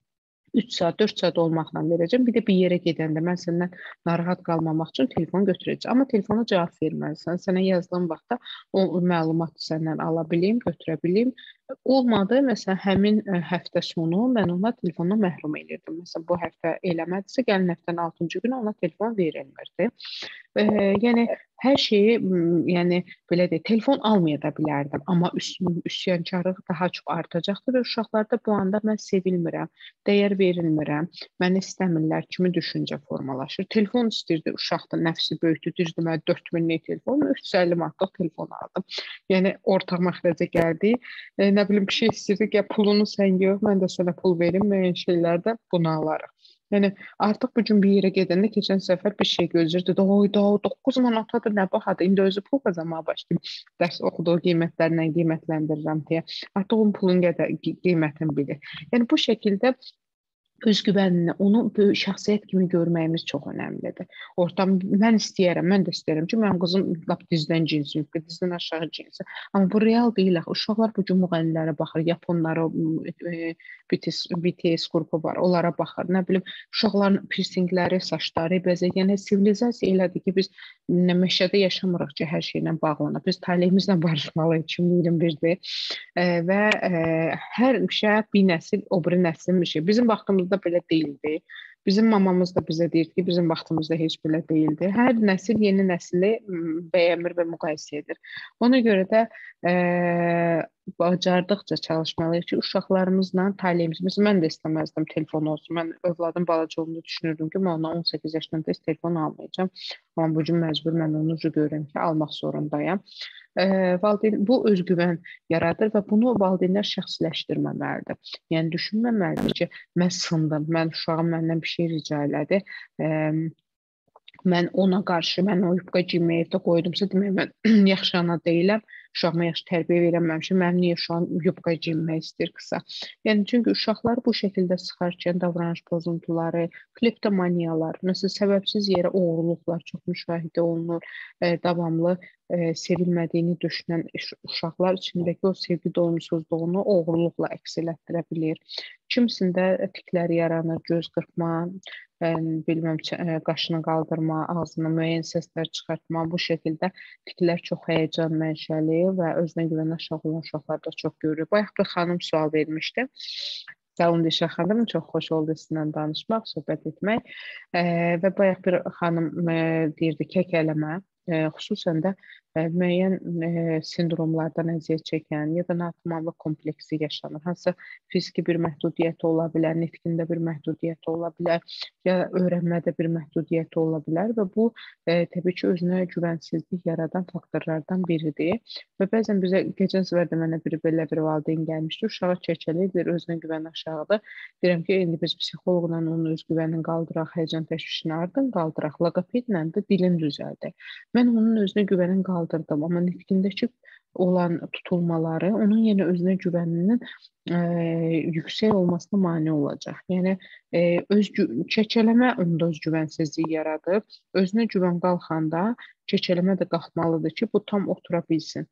üç saat, dörd saat olmaqla verəcəm. Bir də bir yerə gedəndə mən səndən narahat qalmamaq üçün telefon götürəcəm. Amma telefona cavab verməlisən. Sənə yazdığım vaxtda o məlumatı səndən ala bilim, götürə bilim. Olmadı, məsələn, həmin həftə sonu mən ona telefonu məhrum edirdim. Məsələn, bu həftə eləmədisə, gəlin həftənin altıncı günü ona telefon verilmirdi. E, yəni hər şeyi, yəni belə deyək, telefon almaya da bilərdim, amma üsyankarlıq daha çox artacaqdır və uşaqlarda bu anda mən sevilmirəm, dəyər verilmirəm, məni istəmirlər kimi düşüncə formalaşır. Telefon istəyirdi, uşaqda nəfsi böyükdür, düzdür, mən dörd minlik telefon, üç yüz əlli manatlıq telefon aldım. Yəni ortaq məxrəcə gəldi. E, nə bilim bir şey istəyirdi, ya pulunu sən yox, mən də sənə pul verim, müəyyən şeylərdə bunu alarıq. Yəni artıq bu gün bir yerə gedəndə keçən səfər bir şey gözləyirdi. Oyda doqquz manatadır, nə bahadır. İndi özü pul qazanmağa başlayıb. Dərs oxuduğu qiymətlərlə qiymətləndirirəm deyə. Artıq onun pulun qədər qiymətini bilir. Yəni bu şəkildə özgüvənini, onu böyük şəxsiyyət kimi görməyimiz çox önəmlidir. Ortam, mən istəyərəm, mən də istəyirəm ki, mənim qızım lap dizdən cinsi, dizdən aşağı cinsi. Amma bu real deyil. Uşaqlar bu gün müğənnilərə baxır, Yaponlara, B T S qrupu var, onlara baxır. Nə bilim, uşaqların pirsingləri, saçları, bəzək. Yəni sivilizasiya elədir ki, biz meşədə yaşamırıq ki, hər şeylə bağlanıb. Biz taleyimizlə barışmalıyıq iki min iyirmi birdə və hər şey bir nəsil, o biri nəslin bir şey. Bizim vaxtımızda belə deyildi. Bizim mamamız da bizə deyir ki, bizim vaxtımızda heç belə deyildi. Hər nəsil yeni nəsli bəyənmir və müqayisə edir. Ona görə də e, bacardıqca çalışmalıyıq ki, uşaqlarımızla taleyimiz, məsələn, mən də istəməzdim telefon olsun. Mən övladım balaca olduğunu düşünürdüm ki, mən ona on səkkiz yaşında heç telefon almayacağam. Amma bu gün məcbur mən onu görürəm ki, almaq zorundayam. E, valideyn bu özgüvən yaradır və bunu valideynlər şəxsləşdirməməlidir. Yəni düşünməməlidir ki, mən sındım, mən uşağım məndən bir şey rica elədi. E, mən ona qarşı, mən o yubka giyməyi evdə qoydumsa, demək mən yaxşı ana deyiləm. Uşağıma yaxşı tərbiyə verəməmişəm, mənim niyə şu an yubka giyinmək istəyir qısa. Yəni, çünki uşaqları bu şəkildə sıxarkən davranış pozuntuları, kleptomaniyalar, məsələn, səbəbsiz yerə oğurluqlar çox müşahidə olunur, e, davamlı e, sevilmədiyini düşünən uşaqlar içindəki o sevgi doyumsuzluğunu oğurluqla əks elətdirə bilir. Kimisində tiklər yaranır, göz qırpma, bilməm, qaşını qaldırma, ağzına müəyyən səslər çıxartma, bu şəkildə tiklər çox həyəcan mənşəli və özünə güvəni aşağı olan uşaqlarda çox görülür. Bayaq bir xanım sual vermişdi. Sağ olun Dişə xanım, çox xoş oldu sizinlə danışmaq, söhbət etmək və bayaq bir xanım deyirdi kəkələmə, xüsusən də müəyyən sindromlardan əziyyət çəkən ya da natamamlıq kompleksi yaşanır. Hansısa fiziki bir məhdudiyyəti ola bilər, nitqində bir məhdudiyyəti ola bilər, ya öyrənmədə bir məhdudiyyəti ola bilər və bu e, təbii ki, özünə güvənsizlik yaradan faktorlardan biridir. Və bəzən bizə keçən səfər də mənə bir belə bir valideyn gəlmişdi, uşağı çəkəlir, özünə güvəni aşağıdır. Deyirəm ki, indi biz psixoloqla onun özgüvənini qaldıraq, həyəcan təşvişini ardın qaldıraq, loqopedlə də dilin düzəldək. Mən onun özünə güvənin qaldırdım, amma nitqindəki olan tutulmaları onun yenə özünə güvəninin e, yüksək olmasına mane olacaq. Yəni e, öz çəkələmə onda öz güvənsizliyi yaradır. Özünə güvən qalxanda çəkələmə də qalxmalıdır ki, bu tam otura bilsin.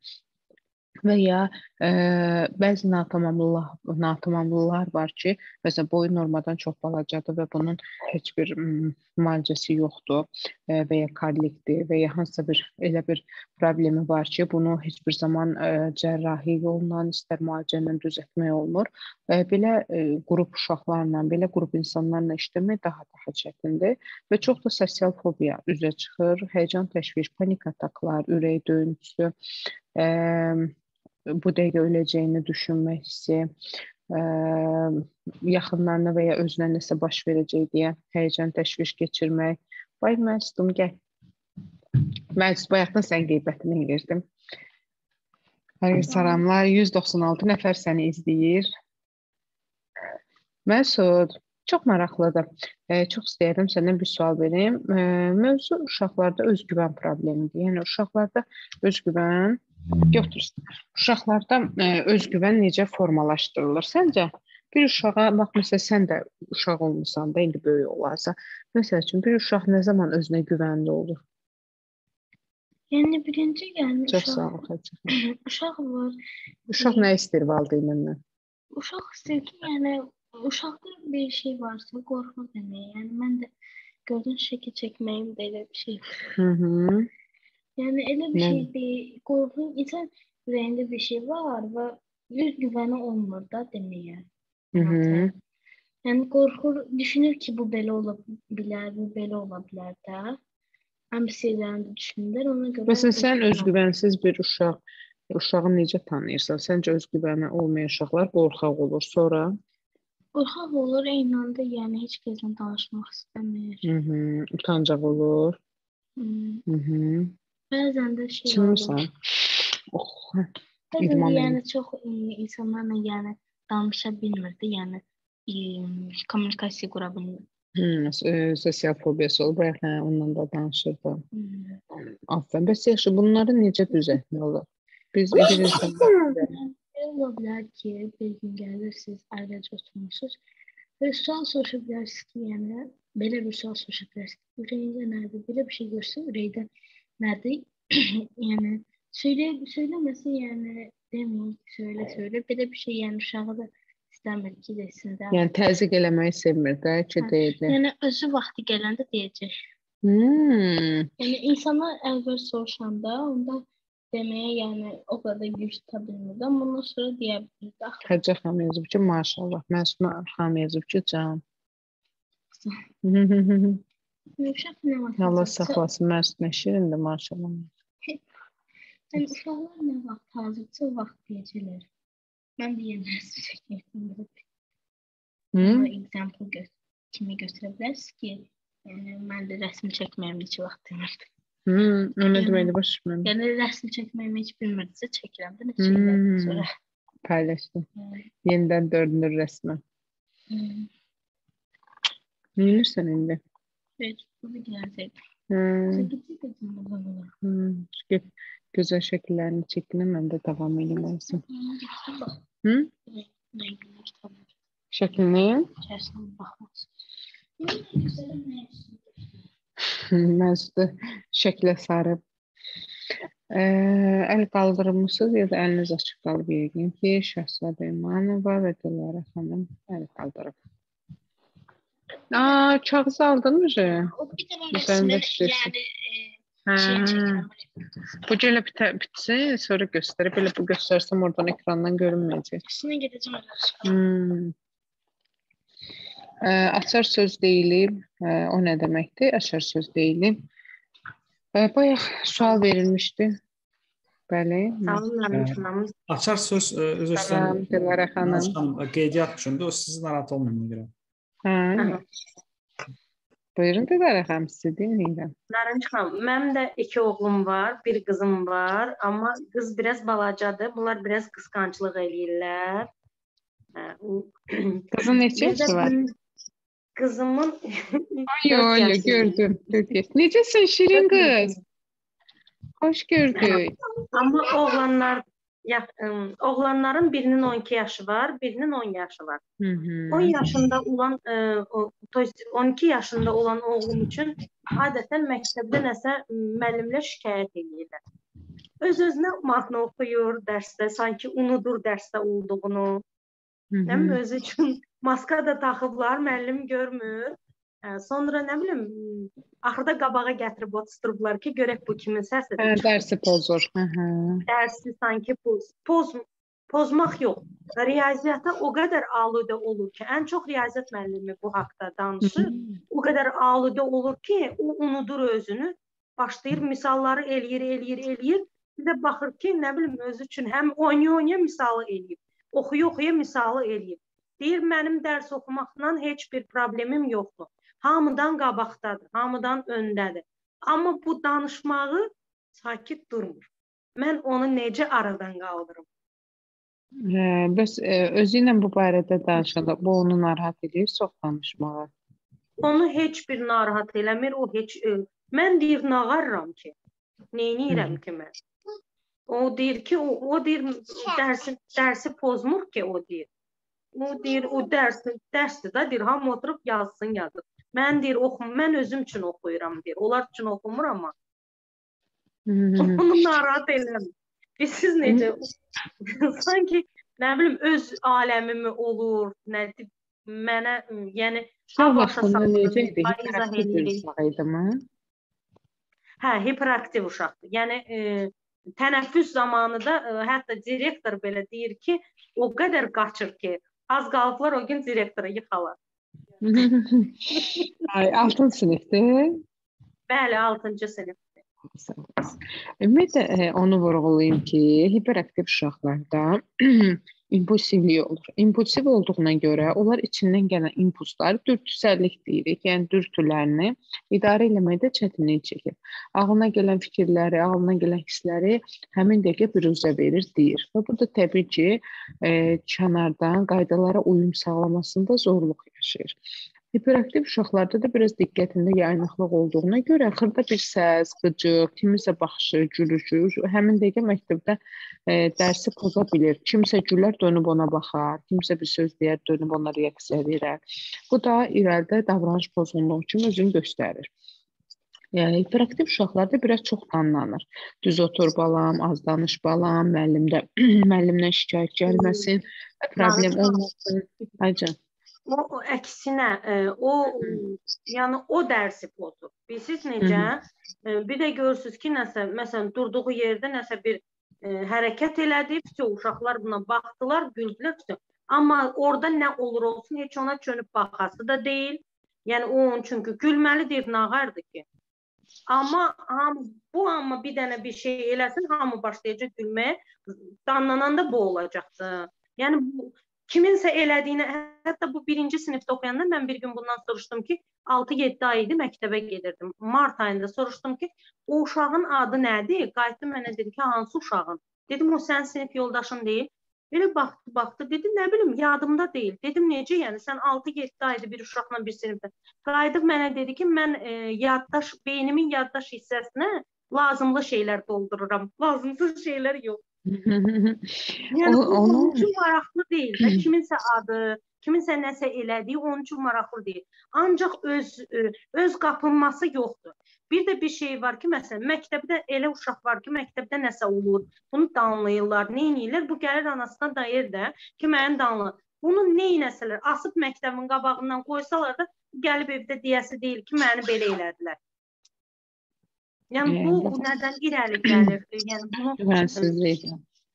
Və ya e, bəzi natamamlılar, natamamlılar var ki, məsələn, boyu normadan çox balacadır və bunun heç bir müalicəsi yoxdur e, və ya kollikdir və ya hansısa bir elə bir problemi var ki, bunu heç bir zaman e, cərrahi yolla, istər müalicə ilə düzəltmək olmur. E, belə e, qrup uşaqlarla, belə qrup insanlarla işləmək daha daha çətindir və çox da sosial fobiya üzə çıxır, həyəcan təşviş, panik ataklar, ürək döyüntüsü, e, bu dəqiqə öləcəyini düşünmək hissi ə, yaxınlarına və ya özünə nəsə baş verəcək deyə həyəcan təşviş keçirmək. Vay Məsudum, gəl. Məsud, bayaqdan sən qeybətini edirdim. Hər gün salamlar. yüz doxsan altı nəfər səni izləyir. Məsud, çox maraqlıdır. E, çox istəyirəm səndən bir sual vereyim. E, mövzu uşaqlarda özgüvən problemidir. Yəni uşaqlarda özgüvən götürsün. Uşaqlarda e, özgüvən necə formalaşdırılır? Səncə bir uşağa, bax məsələn sən də uşaq olmusan da, indi böyük olarsa, məsəl üçün bir uşaq nə zaman özünə güvənli olur? Yəni birinci yəni Çox uşaq, sağ ol, Xəcə. uşaq var. Uşaq nə istəyir valideynindən? Uşaq istəyir ki, yəni uşaqda bir şey varsa qorxur demək. Yəni mən də gördüm şəkil çəkməyim də elə bir şey. Hı -hı. Yəni elə bir Nə? şey deyil. Qorxur, insan ürəyində bir şey var və öz güvəni olmur da deməyə. Hı -hı. Yəni qorxur, düşünür ki, bu belə ola bilər, bu belə ola bilər də. Həmsiyələrini düşünürlər, ona görə. Məsələn, sən özgüvənsiz bir uşaq, uşağı necə tanıyırsan? Səncə özgüvəni olmayan uşaqlar qorxaq olur, sonra? Qorxaq olur, eyni anda yəni heç kəslə danışmaq istəmir. Hı -hı. Utancaq olur. Hmm. Hı -hı. Bəzən də şey Çinmirsən? olur. Oh, Bəzən idman də edin. yəni çox e, insanlarla yəni danışa bilmirdi, yəni e, kommunikasiya qura bilmirdi. Hı, e, sosial fobiyası olur, bayaq hə, onunla da danışırdı. Hmm. Aferin. Bəs yaxşı, bunları necə düzəltmək olar? Biz bir insanlar Ola bilər ki, bir gün gəlir, siz ailəcə oturmuşsunuz və sual soruşa bilərsiniz ki, yəni belə bir sual soruşa bilərsiniz. Ürəyində nədir? Belə bir şey görsə, ürəkdə nədir? Yəni söylə, söyləməsin, yəni deməyin, söylə, söylə. Belə bir şey yəni uşağı da istəmir ki, desin də. yəni təzyiq eləməyi sevmir də ki, Hə. deyildi. Yəni özü vaxtı gələndə deyəcək. Hmm. Yəni insanlar əvvəl soruşanda onda deməyə yəni o qədər güc tuta bilmirdi, amma ondan sonra deyə bilirdi. Axı Xəcə xanım yazıb ki, maşallah. Məsud xanım yazıb ki, can. uşaq nə vaxt? Allah saxlasın, Məsud nə şirindir, maşallah. Yəni uşaqlar nə vaxt hazırsa o vaxt deyəcəklər. Mən deyəməz çəkirdim. Hı? Example gö kimi göstərə bilərsiniz ki, yəni mən də rəsm çəkməyim neçə vaxt demirdim. Hı, o nə deməkdir başım? Yəni rəsm çəkməyimi heç bilmirdisə çəkirəm də neçə illərdən sonra. Paylaşdım. Yenidən dördünür rəsmə. Hmm. Neyinirsən indi? Evet, bu bir gerçek. Hı. Çekici gözümü bana. Hı. Çünki gözəl şəkillərini çəkinə mən də davam eləməlisin. Hı? Rəngli kitablar. Şəklini? İçərisinə baxmaq. Məsud şəklə sarıb. Əl qaldırmışsınız ya da əliniz açıq qalıb yəqin ki, Şəhzadə İmanova və Dilara xanım əl qaldırıb. Aa, kağız aldın mı? O bir də rəsmə yəni Hə. şey çəkirəm. Bu gələ bitsin, sonra göstərib, belə bu göstərsəm oradan ekrandan görünməyəcək. İkisine gedəcəm elə. Hmm. Ə, açar söz deyilib, ə, o nə deməkdir? Açar söz deyilib. Ə, bayaq sual verilmişdi. Bəli. Ə, açar söz özü Salam, Dilara xanım. Qeydiyyat üçündür, o sizi narahat olmayın görə. Hə. Buyurun Dilara xanım, sizi dinləyirəm. Narınc xanım, mənim də iki oğlum var, bir qızım var, amma qız biraz balacadır. Bunlar biraz qısqanclıq eləyirlər. Qızın neçə yaşı var? Qızımın Ay, ay, gördüm. Necəsən şirin qız? Xoş gördük. Amma oğlanlar, ya, oğlanların birinin on iki yaşı var, birinin on yaşı var. Hı -hı. on yaşında olan, e, o, on iki yaşında olan oğlum üçün adətən məktəbdə nəsə müəllimlər şikayət edirlər. Öz-özünə mahnı oxuyur dərsdə, sanki unudur dərsdə olduğunu. Nə bilim, özü üçün maska da taxıblar, müəllim görmür. Ə, sonra nə bilim, axırda qabağa gətirib oturtdurublar ki, görək bu kimin səsidir. Hə, dərsi pozur. Hı -hı. Dərsi sanki poz, poz, pozmaq yox. Riyaziyyata o qədər aludə olur ki, ən çox riyaziyyat müəllimi bu haqda danışır. O qədər aludə olur ki, o unudur özünü, başlayır misalları eləyir, eləyir, eləyir. Bir də baxır ki, nə bilim, özü üçün həm oynaya-oynaya misalı eləyir. oxuya-oxuya misalı eləyib. Deyir, mənim dərs oxumaqla heç bir problemim yoxdur. Hamıdan qabaqdadır, hamıdan öndədir. Amma bu danışmağı sakit durmur. Mən onu necə aradan qaldırım? Hə, bəs e, özü ilə bu barədə danışanda bu onu narahat edir, çox danışmağa. Onu heç bir narahat eləmir, o heç e, mən deyir nağarram ki. Neynirəm ki mən? O deyir ki, o, o deyir dərsi dərsi pozmur ki, o deyir. O deyir, o dərs dərsdir də, deyir, hamı oturub yazsın, yazır. Mən deyir, oxum, mən özüm üçün oxuyuram deyir. Onlar üçün oxumur amma. Onu narahat eləmir. Biz siz necə sanki nə bilim öz aləmimi olur, nə mənə, yəni Uşaq vaxtında necə idi? Hiperaktiv bir uşaq idi mi? Hə, hiperaktiv uşaqdır. Yəni e, tənəffüs zamanı da e, hətta direktor belə deyir ki, o qədər qaçır ki, az qalıblar o gün direktora yıxalar. Ay, altıncı sinifdir? Bəli, altıncı sinif. Ümumiyyətlə onu vurğulayım ki, hiperaktiv uşaqlarda impulsivlik olur. İmpulsiv olduğuna görə onlar içindən gələn impulsları dürtüsəllik deyirik. Yəni dürtülərini idarə etməkdə çətinlik çəkir. Ağlına gələn fikirləri, ağlına gələn hissləri həmin dəqiqə büruzə verir, deyir. Və burada təbii ki, e, kənardan qaydalara uyum sağlamasında zorluq yaşayır. Hiperaktiv uşaqlarda da biraz diqqətində yayınıqlıq olduğuna görə xırda bir səs, qıcıq, kimisə baxışı, gülüşü, həmin dəqiqə məktəbdə e, dərsi poza bilir. Kimsə gülər, dönüb ona baxar, kimsə bir söz deyər, dönüb ona reaksiya verər. Bu da irəlidə davranış pozğunluğu kimi özünü göstərir. Yəni, hiperaktiv uşaqlarda biraz çox danlanır. Düz otur balam, az danış balam, müəllimdə, müəllimdən şikayət gəlməsin, problem olmasın. Aycan. O, o əksinə, e, o yəni o dərsi pozur. Bilirsiniz necə? E, bir də görürsüz ki, nəsə, məsələn, durduğu yerdə nəsə bir e, hərəkət elədi, bütün uşaqlar buna baxdılar, güldülər, bütün. Amma orada nə olur olsun, heç ona çönüb baxası da deyil. Yəni o onun çünki gülməlidir, nağardır ki. Amma ham, bu amma bir dənə bir şey eləsin, hamı başlayacaq gülməyə, danlananda bu olacaqdır. Yəni bu kiminsə elədiyini, hətta bu birinci sinifdə oxuyanda mən bir gün bundan soruşdum ki, altı yeddi ay idi, məktəbə gedirdim. Mart ayında soruşdum ki, o uşağın adı nədir? Qayıtdı mənə dedi ki, hansı uşağın? Dedim, o sənin sinif yoldaşın deyil. Belə baxdı, baxdı, dedi, nə bilim, yadımda deyil. Dedim, necə, yəni sən altı yeddi aydı bir uşaqla bir sinifdə. Qayıdıb mənə dedi ki, mən e, yaddaş, beynimin yaddaş hissəsinə lazımlı şeylər doldururam, lazımsız şeylər yox. Yəni, o, onun üçün maraqlı deyil də, kiminsə adı, kiminsə nəsə elədiyi onun üçün maraqlı deyil. Ancaq öz, öz qapınması yoxdur. Bir də bir şey var ki, məsələn, məktəbdə elə uşaq var ki, məktəbdə nəsə olur, bunu danlayırlar, neyniyirlər, bu gəlir anasına dayır da ki, mənim danlayır. Bunu neynəsələr, asıb məktəbin qabağından qoysalar da, gəlib evdə deyəsi deyil ki, məni belə elədilər. Yəni, bu, bu nədən irəli gəlir? Yəni, bunu... Güvənsizlik.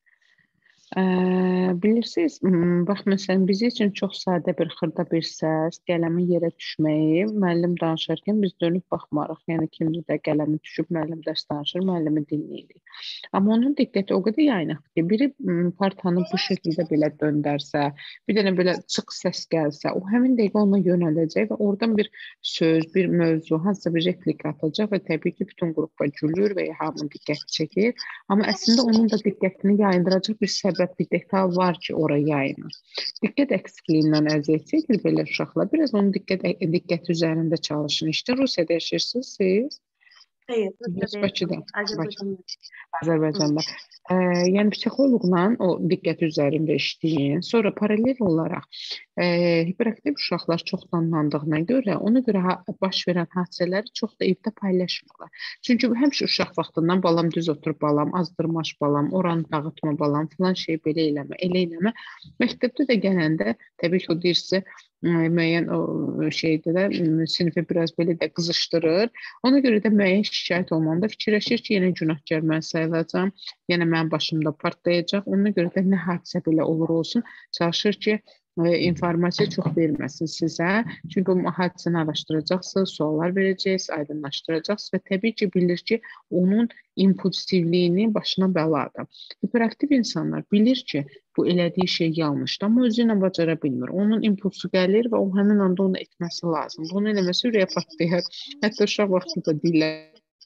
Ə, bilirsiniz, bax, məsələn, biz üçün çox sadə bir xırda bir səs, qələmin yerə düşməyi, müəllim danışarkən biz dönüb baxmarıq. Yəni, kimdə də qələmi düşüb, müəllim dərs danışır, müəllimi dinləyirik. Amma onun diqqəti o qədər yayınaqdır ki, biri partanı bu şəkildə belə döndərsə, bir dənə belə çıx səs gəlsə, o həmin dəqiqə ona yönələcək və oradan bir söz, bir mövzu, hansısa bir replik atacaq və təbii ki, bütün qrupa gülür və ya hamı diqqət çəkir. Amma əslində onun da diqqətini yayındıracaq bir səbəb, bir detal var ki, oraya yayınır. Diqqət əksikliyindən əziyyət çəkir belə uşaqlar. Biraz onun diqqət, diqqət üzərində çalışın. İşte Rusiyada yaşayırsınız siz? Hayır, Bakıda. Azərbaycanda. Azərbaycanda. Ə, yəni psixoloqla o diqqət üzərində işləyin. Sonra paralel olaraq ə, hiperaktiv uşaqlar çox danlandığına görə, ona görə baş verən hadisələri çox da evdə paylaşmırlar. Çünki həmişə uşaq vaxtından balam düz otur balam, azdırmaş balam, oranı dağıtma balam, filan şey belə eləmə, elə eləmə. Məktəbdə də gələndə təbii ki, o deyirsə müəyyən o şeydə də sinifi biraz belə də qızışdırır. Ona görə də müəyyən şikayət olmanda fikirləşir ki, yenə günahkar mən sayılacağam, yenə mənim başımda partlayacaq. Ona görə də nə hadisə belə olur olsun, çalışır ki, informasiya çox verməsin sizə. Çünki o hadisəni araşdıracaqsınız, suallar verəcəksiniz, aydınlaşdıracaqsınız və təbii ki, bilir ki, onun impulsivliyini başına bəladır. Hiperaktiv insanlar bilir ki, bu elədiyi şey yanlışdır, amma özü ilə bacara bilmir. Onun impulsu gəlir və o həmin anda onu etməsi lazım. Bunu eləməsi ürəyə patlayır. Hətta uşaq vaxtı da deyirlər.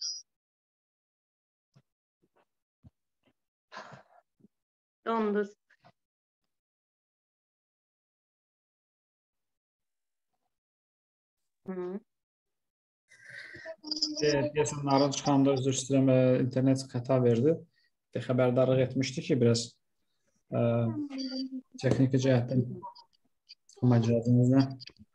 Dondu. Hı. Deyəsən, narın çıxanda özür istəyirəm, internet xəta verdi. Xəbərdarlıq etmişdi ki, biraz ə, texniki cəhətdən amacınızla.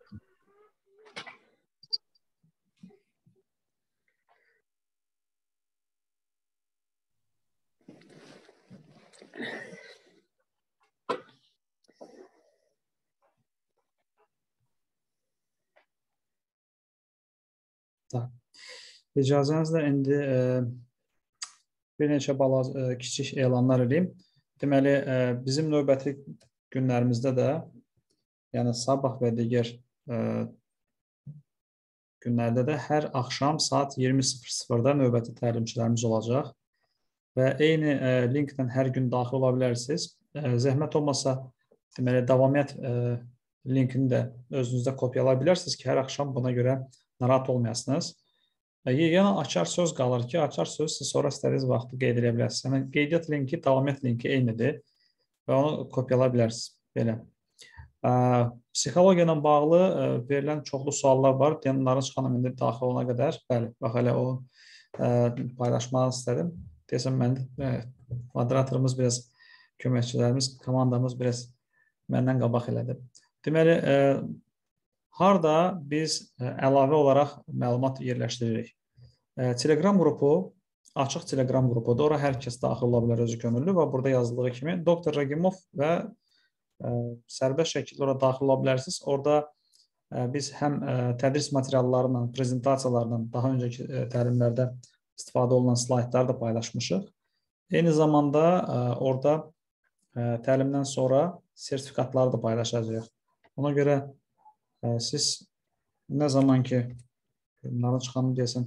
İcazənizlə indi e, bir neçə bala e, kiçik elanlar edeyim. Deməli, e, bizim növbəti günlərimizdə də, yəni sabah və digər e, günlərdə də hər axşam saat iyirmi sıfır sıfırda növbəti təlimçilərimiz olacaq və eyni e, linkdən hər gün daxil ola bilərsiniz. E, zəhmət olmasa, deməli, davamiyyət e, linkini də özünüzdə kopyala bilərsiniz ki, hər axşam buna görə narahat olmayasınız. Yeganə açar söz qalır ki, açar söz siz sonra istədiyiniz vaxtı qeyd edə bilərsiniz. Yəni, qeydiyyat linki, davamiyyət linki eynidir və onu kopyala bilərsiniz. Belə. Psixologiya ilə bağlı verilən çoxlu suallar var. Yəni, Narınc xanım indi daxil olana qədər, bəli, bax, hələ o paylaşmağı istədim. Deyəsən, mən, moderatorumuz biraz, köməkçilərimiz, komandamız biraz məndən qabaq elədi. Deməli, harda biz əlavə olaraq məlumat yerləşdiririk. Telegram qrupu, açıq Telegram qrupudur. Ora hər kəs daxil ola bilər özü könüllü və burada yazıldığı kimi doktor Ragimov və sərbəst şəkildə ora daxil ola bilərsiniz. Orada biz həm tədris materiallarla, prezentasiyalarla, daha öncəki təlimlərdə istifadə olunan slaytları da paylaşmışıq. Eyni zamanda orada təlimdən sonra sertifikatları da paylaşacağıq. Ona görə siz nə zaman ki Narınc xanım deyəsən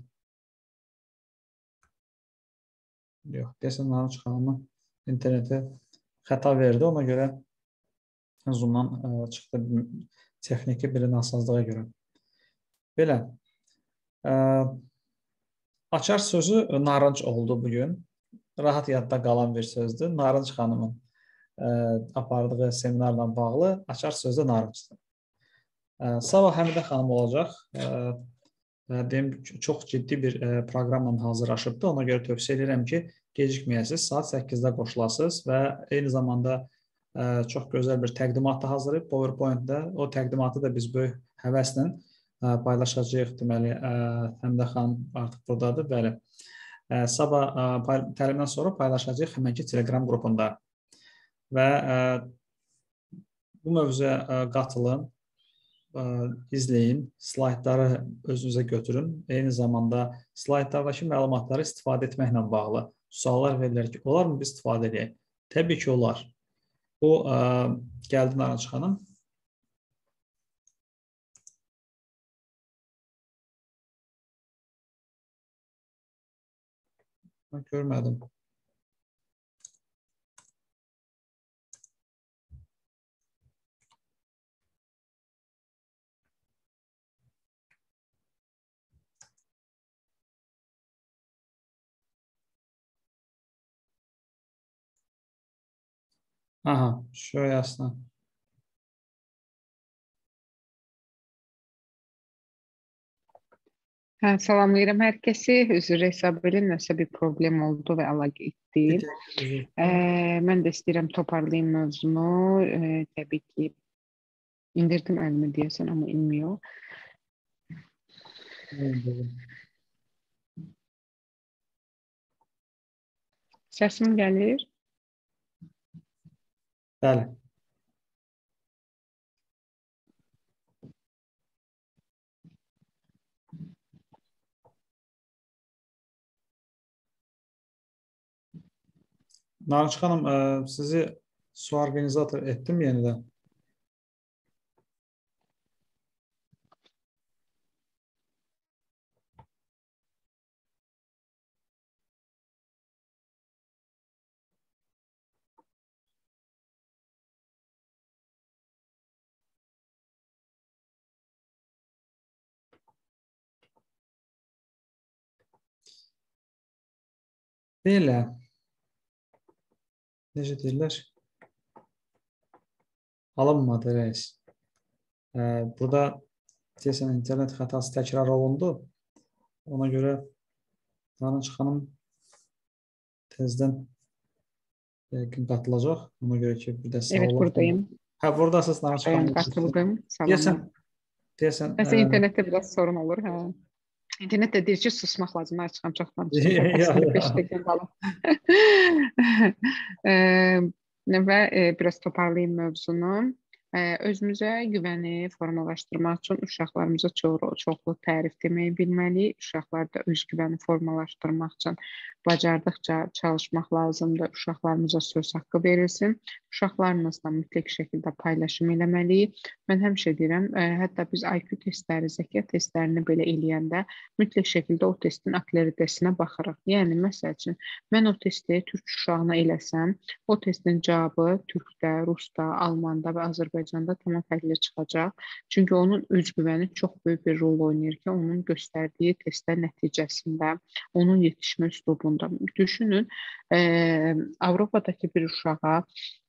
yox, deyəsən Narınc xanımın interneti xəta verdi. Ona görə Zoom-dan çıxdı texniki bir nasazlığa görə. Belə. Açar sözü Narınc oldu bugün. Rahat yadda qalan bir sözdür. Narınc xanımın apardığı seminarla bağlı açar sözü Narıncdır. Sabah Həmidə xanım olacaq. Deyim, çox ciddi bir proqramla hazırlaşıbdır. Ona görə tövsiyə edirəm ki, gecikməyəsiniz, saat səkkizdə qoşulasınız və eyni zamanda çox gözəl bir təqdimat da hazırlayıb PowerPoint-də. O təqdimatı da biz böyük həvəslə paylaşacağıq. Deməli, Həmidə xanım artıq buradadır. Bəli. Sabah təlimdən sonra paylaşacağıq həmənki Telegram qrupunda. Və bu mövzuya qatılın. İzləyin, slaytları özünüzə götürün. Eyni zamanda slaytlardakı məlumatları istifadə etməklə bağlı suallar verirlər ki, olar mı biz istifadə edək? Təbii ki, olar. Bu, gəldi Narınc xanım. Mən görmədim. Aha, şöyle aslında. Hə, salamlayıram hər kəsi. Üzr hesab edin, nəsə bir problem oldu və əlaqə etdi. E, mən də istəyirəm toparlayım mövzunu. E, təbii ki, indirdim əlimi deyəsən, amma inmiyor. Səsim gəlir? Bəli. Narınc xanım, sizi su organizator etdim yenidən. Belə. Necə deyirlər? Alınmadı reis. Ee, burada deyəsən internet xətası təkrar olundu. Ona görə Narınç xanım tezdən yəqin qatılacaq. Ona görə ki, bir də sağ olun. Evet, buradayım. Hə, buradasınız Narınç xanım. Katıldım. Deyəsən, Salam. deyəsən. Mesela e, internette biraz sorun olur. Ha. İnternet de deyir ki, susmaq lazım. Narınç xanım çox danışır. Ya, ya. Aslında beş dəqiqə qalır. Ee, və e, biraz toparlayayım mövzunu. Ee, özümüzə güvəni formalaşdırmaq üçün uşaqlarımıza çoxlu, çoxlu tərif deməyi bilməliyik. Uşaqlarda özgüvəni formalaşdırmaq üçün bacardıqca çalışmaq lazımdır. Uşaqlarımıza söz haqqı verilsin. Uşaqlarımızla mütləq şəkildə paylaşım eləməliyik. Mən həmişə deyirəm, ə, hətta biz I Q testləri, zəka testlərini belə eləyəndə mütləq şəkildə o testin akreditəsinə baxırıq. Yəni, məsəl üçün, mən o testi türk uşağına eləsəm, o testin cavabı türkdə, rusda, almanda və Azərbaycanda tamam fərqli çıxacaq. Çünki onun özgüvəni çox böyük bir rol oynayır ki, onun göstərdiyi testlər nəticəsində, onun yetişmə üslubunda. Düşünün, ə, Avropadakı bir uşağa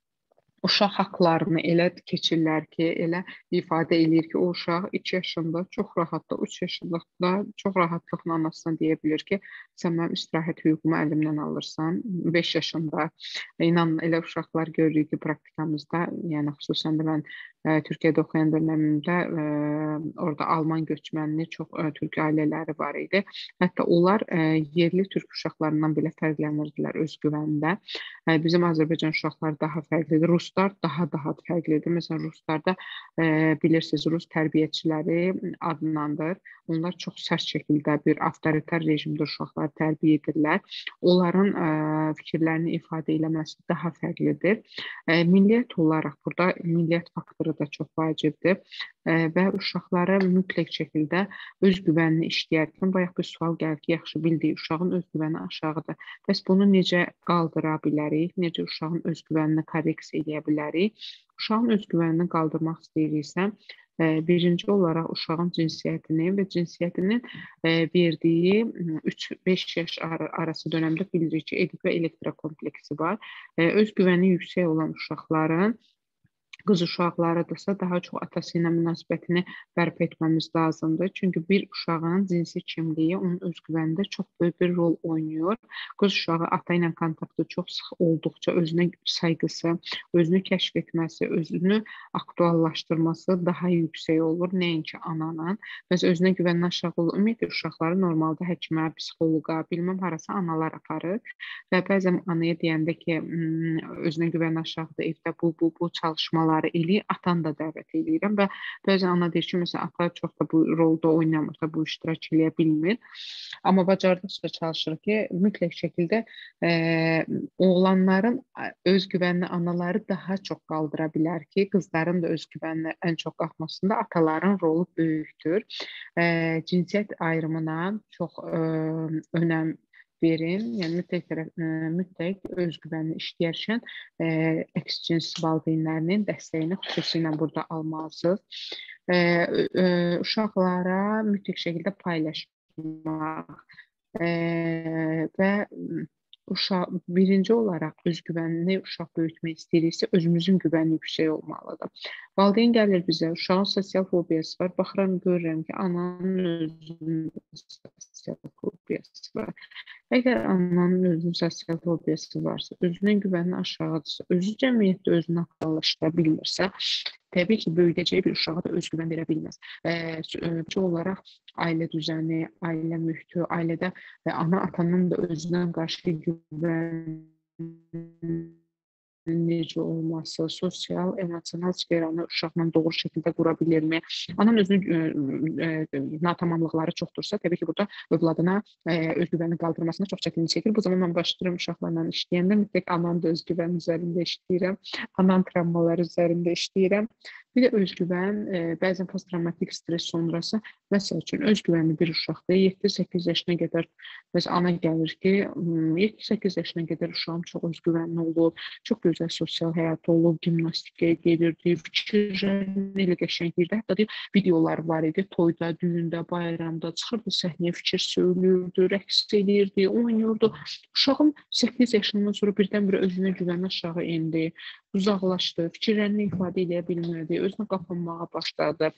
uşaq haqlarını elə keçirlər ki, elə ifadə eləyir ki, o uşaq iki yaşında çox rahatla, üç yaşında çox rahatlıqla anasına deyə bilir ki, sən mənim istirahət hüququmu əlimdən alırsan. beş yaşında, inan elə uşaqlar görürük ki, praktikamızda, yəni xüsusən də mən ə, Türkiyədə oxuyan dönəmimdə ə, orada Alman göçmənli çox ə, türk ailələri var idi. Hətta onlar ə, yerli türk uşaqlarından belə fərqlənirdilər özgüvəndə. Ə, bizim Azərbaycan uşaqları daha fərqlidir. Rus Ruslar daha daha fərqlidir. Məsələn, Ruslarda e, bilirsiniz, Rus tərbiyəçiləri adlandır. Onlar çox sərt şəkildə bir avtoritar rejimdə uşaqları tərbiyə edirlər. Onların e, fikirlərini ifadə eləməsi daha fərqlidir. E, milliyyət olaraq burada milliyyət faktoru da çox vacibdir e, və uşaqlara mütləq şəkildə özgüvənini işləyərkən bayaq bir sual gəlir ki, yaxşı bildiyi uşağın özgüvəni aşağıdır. Bəs bunu necə qaldıra bilərik? Necə uşağın özgüvənini korreksiya edə bilərik? Uşağın özgüvənini qaldırmaq istəyiriksə, birinci olaraq uşağın cinsiyyətini və cinsiyyətinin verdiyi üç beş yaş arası dönəmdə bilirik ki, Edip və Elektra kompleksi var. Özgüvəni yüksək olan uşaqların qız uşaqlarıdırsa daha çox atası ilə münasibətini bərpa etməmiz lazımdır. Çünki bir uşağın cinsi kimliyi onun özgüvənində çox böyük bir rol oynayır. Qız uşağı ata ilə kontaktı çox sıx olduqca özünə sayğısı, özünü kəşf etməsi, özünü aktuallaşdırması daha yüksək olur. Nəinki ananın. Məsələn, özünə güvənən aşağı olur. Ümumiyyətlə, uşaqları normalda həkimə, psixoloqa, bilməm harasa analar aparır. Və bəzən anaya deyəndə ki, özünə güvənən aşağıda evdə bu, bu, bu çalışmalar eləyir, atan da dəvət edirəm və bəzən ana deyir ki, məsələn, ata çox da bu rolda oynamır da, bu iştirak eləyə bilmir. Amma bacardıqca çalışır ki, mütləq şəkildə e, oğlanların özgüvənli anaları daha çox qaldıra bilər ki, qızların da özgüvənli ən çox qalxmasında ataların rolu böyükdür. E, cinsiyyət ayrımına çox e, önəm verin, yəni mütləq, tərəf, mütləq özgüvənli işləyərkən e, əks cins valideynlərinin dəstəyini xüsusilə burada almalısınız. E, e, uşaqlara mütləq şəkildə paylaşmaq e, və uşaq birinci olaraq özgüvənli uşaq böyütmək istəyiriksə, özümüzün güvəni yüksək olmalıdır. Valideyn gəlir bizə, uşağın sosial fobiyası var. Baxıram, görürəm ki, ananın özünün sosial fobiyası var. Əgər ananın özünün sosial fobiyası varsa, özünün güvəni aşağıdırsa, özü cəmiyyətdə özünü aktuallaşdıra bilmirsə, təbii ki, böyüdəcəyi bir uşağa da özgüvən verə bilməz. Ee, olaraq ailə düzəni, ailə mühiti, ailədə və ana atanın da özünə qarşı güvən necə olması, sosial, emosional sferanı uşaqla doğru şəkildə qura bilirmi? Ananın özünün e, e, natamamlıqları çoxdursa, təbii ki, burada övladına e, özgüvəni qaldırmasına çox çətinlik çəkir. Bu zaman mən başlayıram uşaqlarla işləyəndə mütləq ananın da özgüvəni üzərində işləyirəm, anan travmaları üzərində işləyirəm Bir də özgüvən, e, bəzən posttraumatik stres sonrası, məsəl üçün özgüvənli bir uşaqda yeddi səkkiz yaşına qədər məsələn ana gəlir ki, yeddi səkkiz yaşına qədər uşağım çox özgüvənli olub, çox gözəl sosial həyatı olub, gimnastikaya gedirdi, fikirlərini elə qəşəng edirdi. Hətta deyir, videolar var idi, toyda, düyündə, bayramda çıxırdı səhnəyə, fikir söylürdü, rəqs edirdi, oynayırdı. Uşağım səkkiz yaşından sonra birdən-birə özünə güvəni aşağı indi, uzaqlaşdı, fikirlərini ifadə edə bilmirdi, özünə qapanmağa başladı.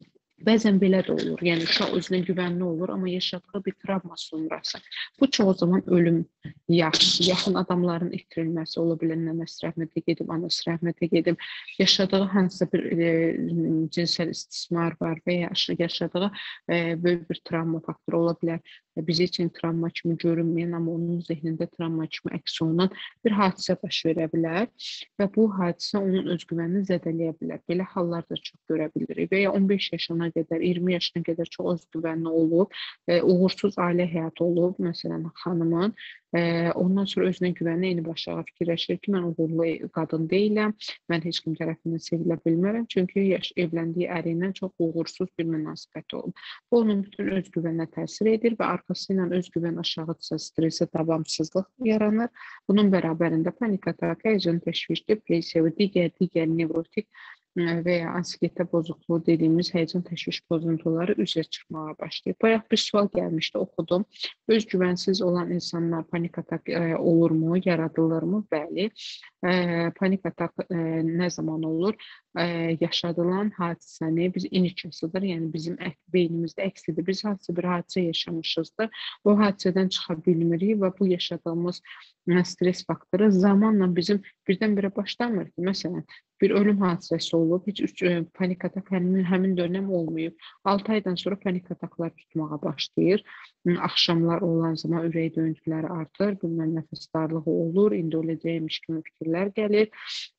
Bəzən belə də olur, yəni uşaq özünə güvənli olur, amma yaşadığı bir travma sonrası. Bu çox zaman ölüm, yaş, yaxın adamların itirilməsi ola bilər, nənəsi rəhmətə gedib, anası rəhmətə gedib, yaşadığı hansısa bir e, cinsel istismar var və ya yaşadığı e, böyük bir travma faktoru ola bilər. Bizi üçün travma kimi görünməyən, amma onun zehnində travma kimi əks olunan bir hadisə baş verə bilər və bu hadisə onun özgüvənini zədələyə bilər. Belə hallar da çox görə bilirik və ya on beş yaşına qədər, iyirmi yaşına qədər çox özgüvənli olub, e, uğursuz ailə həyatı olub, məsələn, xanımın, e, ondan sonra özünə güvənli yeni başlağa fikirləşir ki, mən uğurlu qadın deyiləm, mən heç kim tərəfindən sevilə bilmərəm, çünki yaş, evləndiyi əri ilə çox uğursuz bir münasibəti olub. Bu, onun bütün özgüvənə təsir edir və arxası ilə özgüvən aşağıdırsa, stresi, davamsızlıq yaranır. Bunun bərabərində panik atak, həyəcan təşviş, depressiya və digər digər nevrotik və ya anksiyete bozukluğu dediyimiz həyəcan təşviş pozuntuları üzə çıxmağa başlayır. Bayaq bir sual gəlmişdi, oxudum. Özgüvənsiz olan insanlar panik atak e, olurmu, yaradılırmı? Bəli. E, panik atak e, nə zaman olur? E, yaşadılan hadisəni biz inikasıdır, yəni bizim beynimizdə əks edir. Biz hansısa bir hadisə yaşamışızdır, o hadisədən çıxa bilmirik və bu yaşadığımız stres faktoru zamanla bizim birdən-birə başlamır ki, məsələn, bir ölüm hadisəsi olub, heç üç, e, panik atak həmin, həmin dönəm olmayıb. altı aydan sonra panik ataklar tutmağa başlayır. Axşamlar olan zaman ürək döyüntüləri artır, bilmən nəfəs darlığı olur, indi öləcəkmiş kimi fikirlər gəlir.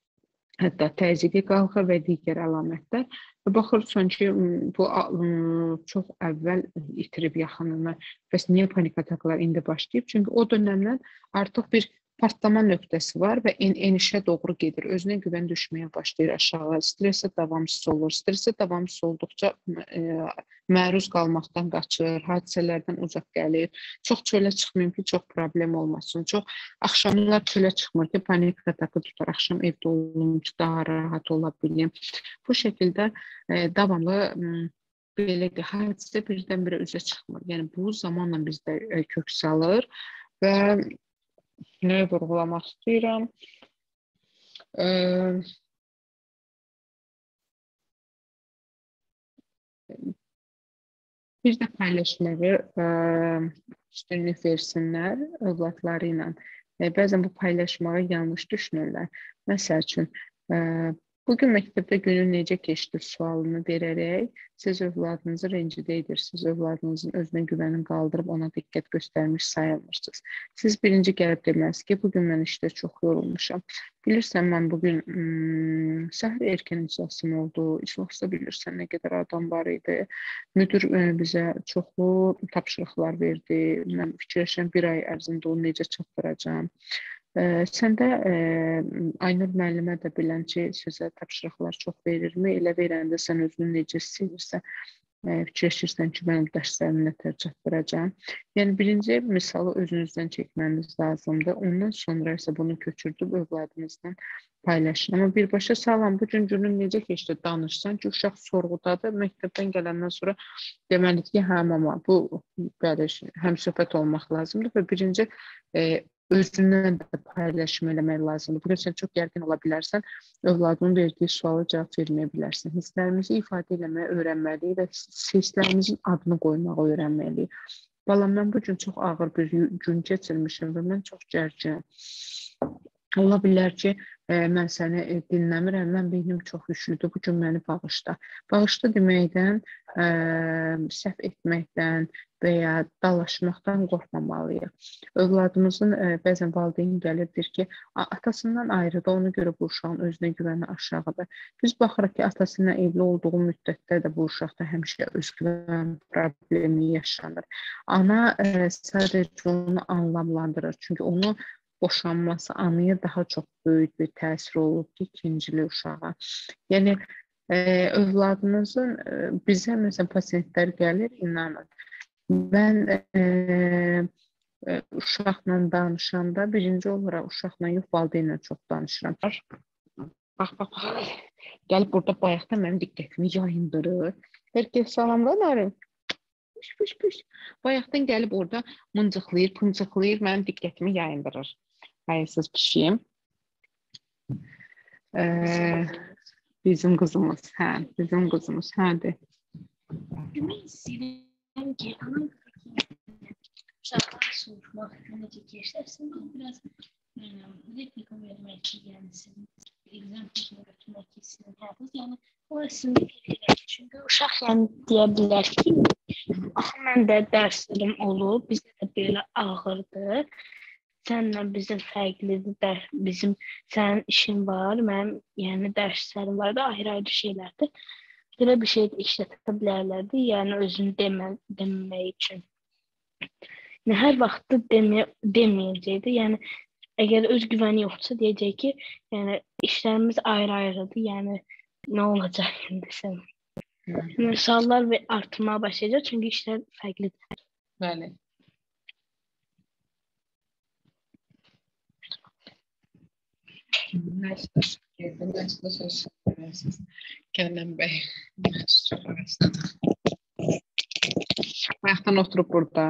Hətta təzyiqi qalxır və digər əlamətlər. Baxırsan ki, bu çox əvvəl itirib yaxınını. Bəs niyə panik ataklar indi başlayıb? Çünki o dönəmdən artıq bir partlama nöqtəsi var və en enişə doğru gedir. Özünə güvən düşməyə başlayır aşağı. Stresə davamsız olur. Stresə davamsız olduqca e, məruz qalmaqdan qaçır, hadisələrdən uzaq gəlir. Çox çölə çıxmayım ki, çox problem olmasın. Çox axşamlar çölə çıxmır ki, panik atakı tutar. Axşam evdə olum ki, daha rahat ola bilim. Bu şəkildə e, davamlı belə ki, hadisə birdən-birə üzə çıxmır. Yəni bu zamanla bizdə e, kök salır və nəyə vurğulamaq istəyirəm? Ee, bir də paylaşmaları e, üstünlük versinlər övladları ilə. E, bəzən bu paylaşmağı yanlış düşünürlər. Məsəl üçün, e, bugün məktəbdə günün necə keçdi sualını verərək siz övladınızı rencidə edirsiniz, övladınızın özünə güvənin qaldırıb ona diqqət göstərmiş sayılmırsınız. Siz birinci gəlib deməlisiniz ki, bugün mən işdə çox yorulmuşam. Bilirsən, mən bugün hmm, səhər erkən iclasım oldu, iclasda bilirsən nə qədər adam var idi. Müdür e, bizə çoxlu tapşırıqlar verdi, mən fikirləşəm bir ay ərzində onu necə çatdıracağam. Ə, sən də ə, Aynur müəllimə də bilən ki, sizə tapşırıqlar çox verirmi? Elə verəndə sən özünü necə istəyirsən, fikirləşirsən ki, mən dərslərimi nətər çatdıracağam. Yəni, birinci misalı özünüzdən çəkməniz lazımdır. Ondan sonra isə bunu köçürdüb övladınızdan paylaşın. Amma birbaşa salam, bu gün günün necə keçdi danışsan ki, uşaq sorğudadır. Məktəbdən gələndən sonra deməlidir ki, hə, mama, bu bəli, həm söhbət olmaq lazımdır və birinci e, özündən də paylaşım eləmək lazımdır. Bugün sən çox gərgin ola bilərsən, övladının verdiyi suala cavab verməyə bilərsən. Hisslərimizi ifadə eləməyə öyrənməliyik və hisslərimizin adını qoymağı öyrənməliyik. Balam, mən bugün çox ağır bir gün keçirmişim və mən çox gərginəm. Ola bilər ki, e, mən səni e, dinləmirəm, mən beynim çox güclüdür, bugün məni bağışla. Bağışla deməkdən, e, səhv etməkdən və ya dalaşmaqdan qorxmamalıyıq. Övladımızın e, bəzən valideyn gəlirdir ki, atasından ayrıdır, ona görə bu uşağın özünə güvəni aşağıdır. Biz baxırıq ki, atası ilə evli olduğu müddətdə də bu uşaqda həmişə özgüvən problemi yaşanır. Ana e, sadəcə onu anlamlandırır, çünki onu boşanması anıya daha çox böyük bir təsir olub ki, ikincili uşağa. Yəni, e, övladınızın e, bizə məsələn pasientlər gəlir, inanın. Mən e, e, uşaqla danışanda birinci olaraq uşaqla yox, valideynlə çox danışıram. Bax, bax, bax. Gəlib burada bayaqdan mənim diqqətimi yayındırır. Hər kəs salamlanarım. Püş, püş, püş. Bayaqdan gəlib orada mıncıqlayır, pıncıqlayır, mənim diqqətimi yayındırır. Hayırsız pişiyim. Ee, bizim qızımız, hə, bizim qızımız, hədir. Demək istəyirəm ki, anam uşaqlar soruşmaq, necə keçərsin, biraz replik vermək ki, yəni sizin example götürmək ki, sizin həyatınız, yəni o sizin fikirlər. Çünki uşaq yəni deyə bilər ki, axı mən də dərslərim olub, bizdə də belə ağırdır. Sənlə bizim fərqlidir, bizim sənin işin var, mənim yəni dərslərim var da ayrı-ayrı şeylərdir. Belə bir şey də işlətə bilərlərdi, yəni özünü demə, deməmək üçün. Yəni, hər vaxt demə, deməyəcəkdir, yəni əgər öz güvəni yoxdursa deyəcək ki, yəni işlərimiz ayrı-ayrıdır, yəni nə olacaq desəm. Yəni, suallar artmaya başlayacaq, çünki işlər fərqlidir. Bəli. Nəşdə şükürdə, nəşdə şükürdə, Kənan bəy, nəşdə şükürdə. Bayaqdan oturub burada.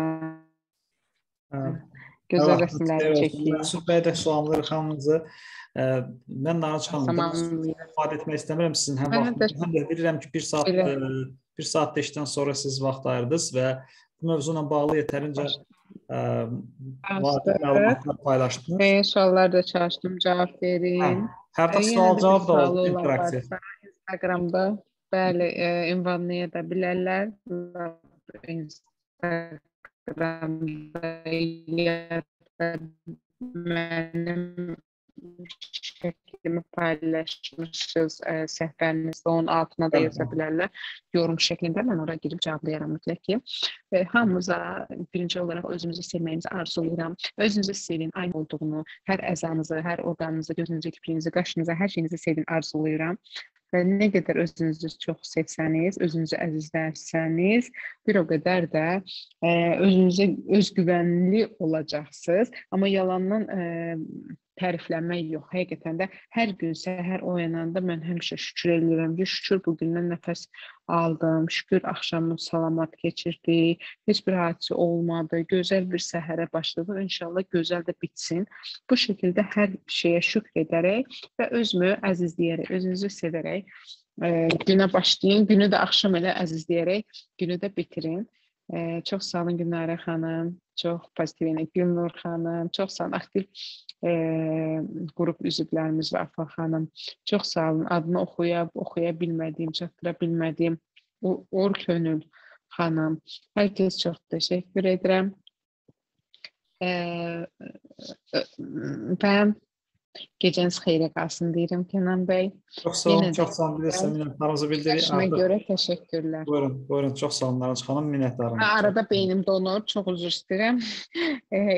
Gözəl rəsmləri çəkdik. Məsud bəy də sualları xanımızı. Mən Narıc xanımdan ifadə etmək istəmirəm sizin həm vaxtınızı. Həm də bilirəm ki, bir saat, bir saat beşdən sonra siz vaxt ayırdınız və bu mövzuyla bağlı yetərincə məlumatlar paylaşdınız. Bəyin suallar da çalışdım, cavab verin. Hər də sual cavab da oldu, interaktiv. Instagramda, bəli, ünvanlaya da bilərlər. Instagramda ya da mənim şəklimi paylaşmışız səhifəmizdə, onun altına da yaza bilərlər. Yorum şəklində mən oraya girib cavablayaram mütləq ki. Hamımıza birinci olaraq özümüzü sevməyimizi arzulayıram. Özünüzü sevin, aynı olduğunu, hər əzanızı, hər orqanınızı, gözünüzü, kipriyinizi, qaşınızı, hər şeyinizi sevin, arzulayıram. Və nə qədər özünüzü çox sevsəniz, özünüzü əzizlərsəniz, bir o qədər də e, özünüzə özgüvənli olacaqsınız. Amma yalandan e, tərifləmək yox. Həqiqətən də hər gün səhər oyananda mən həmişə şükür edirəm ki, şükür bugündən nəfəs aldım, şükür axşamı salamat keçirdi, heç bir hadisə olmadı, gözəl bir səhərə başladım. İnşallah gözəl də bitsin. Bu şəkildə hər şeyə şükür edərək və özümü əzizləyərək, özünüzü sevərək e, günə başlayın. Günü də axşam elə əzizləyərək günü də bitirin. E, çox sağ olun Günarə xanım, çox pozitiv Gülnur xanım, çox sağ olun aktiv e, qrup üzvlərimiz və Afaq xanım. Çox sağ olun. Adını oxuya, oxuya bilmədiyim, çatdıra bilmədiyim Or Könül xanım. Hər kəs çox təşəkkür edirəm. E, və gecəniz xeyrə qalsın deyirəm Kənan bəy. Çox sağ olun, çox sağ olun. Bilirsən, minnətlarımızı bildiririk. Yaşına görə təşəkkürlər. Buyurun, buyurun. Çox sağ olun Narıc xanım, minnətlarım. Arada beynim donur, çox üzr istəyirəm.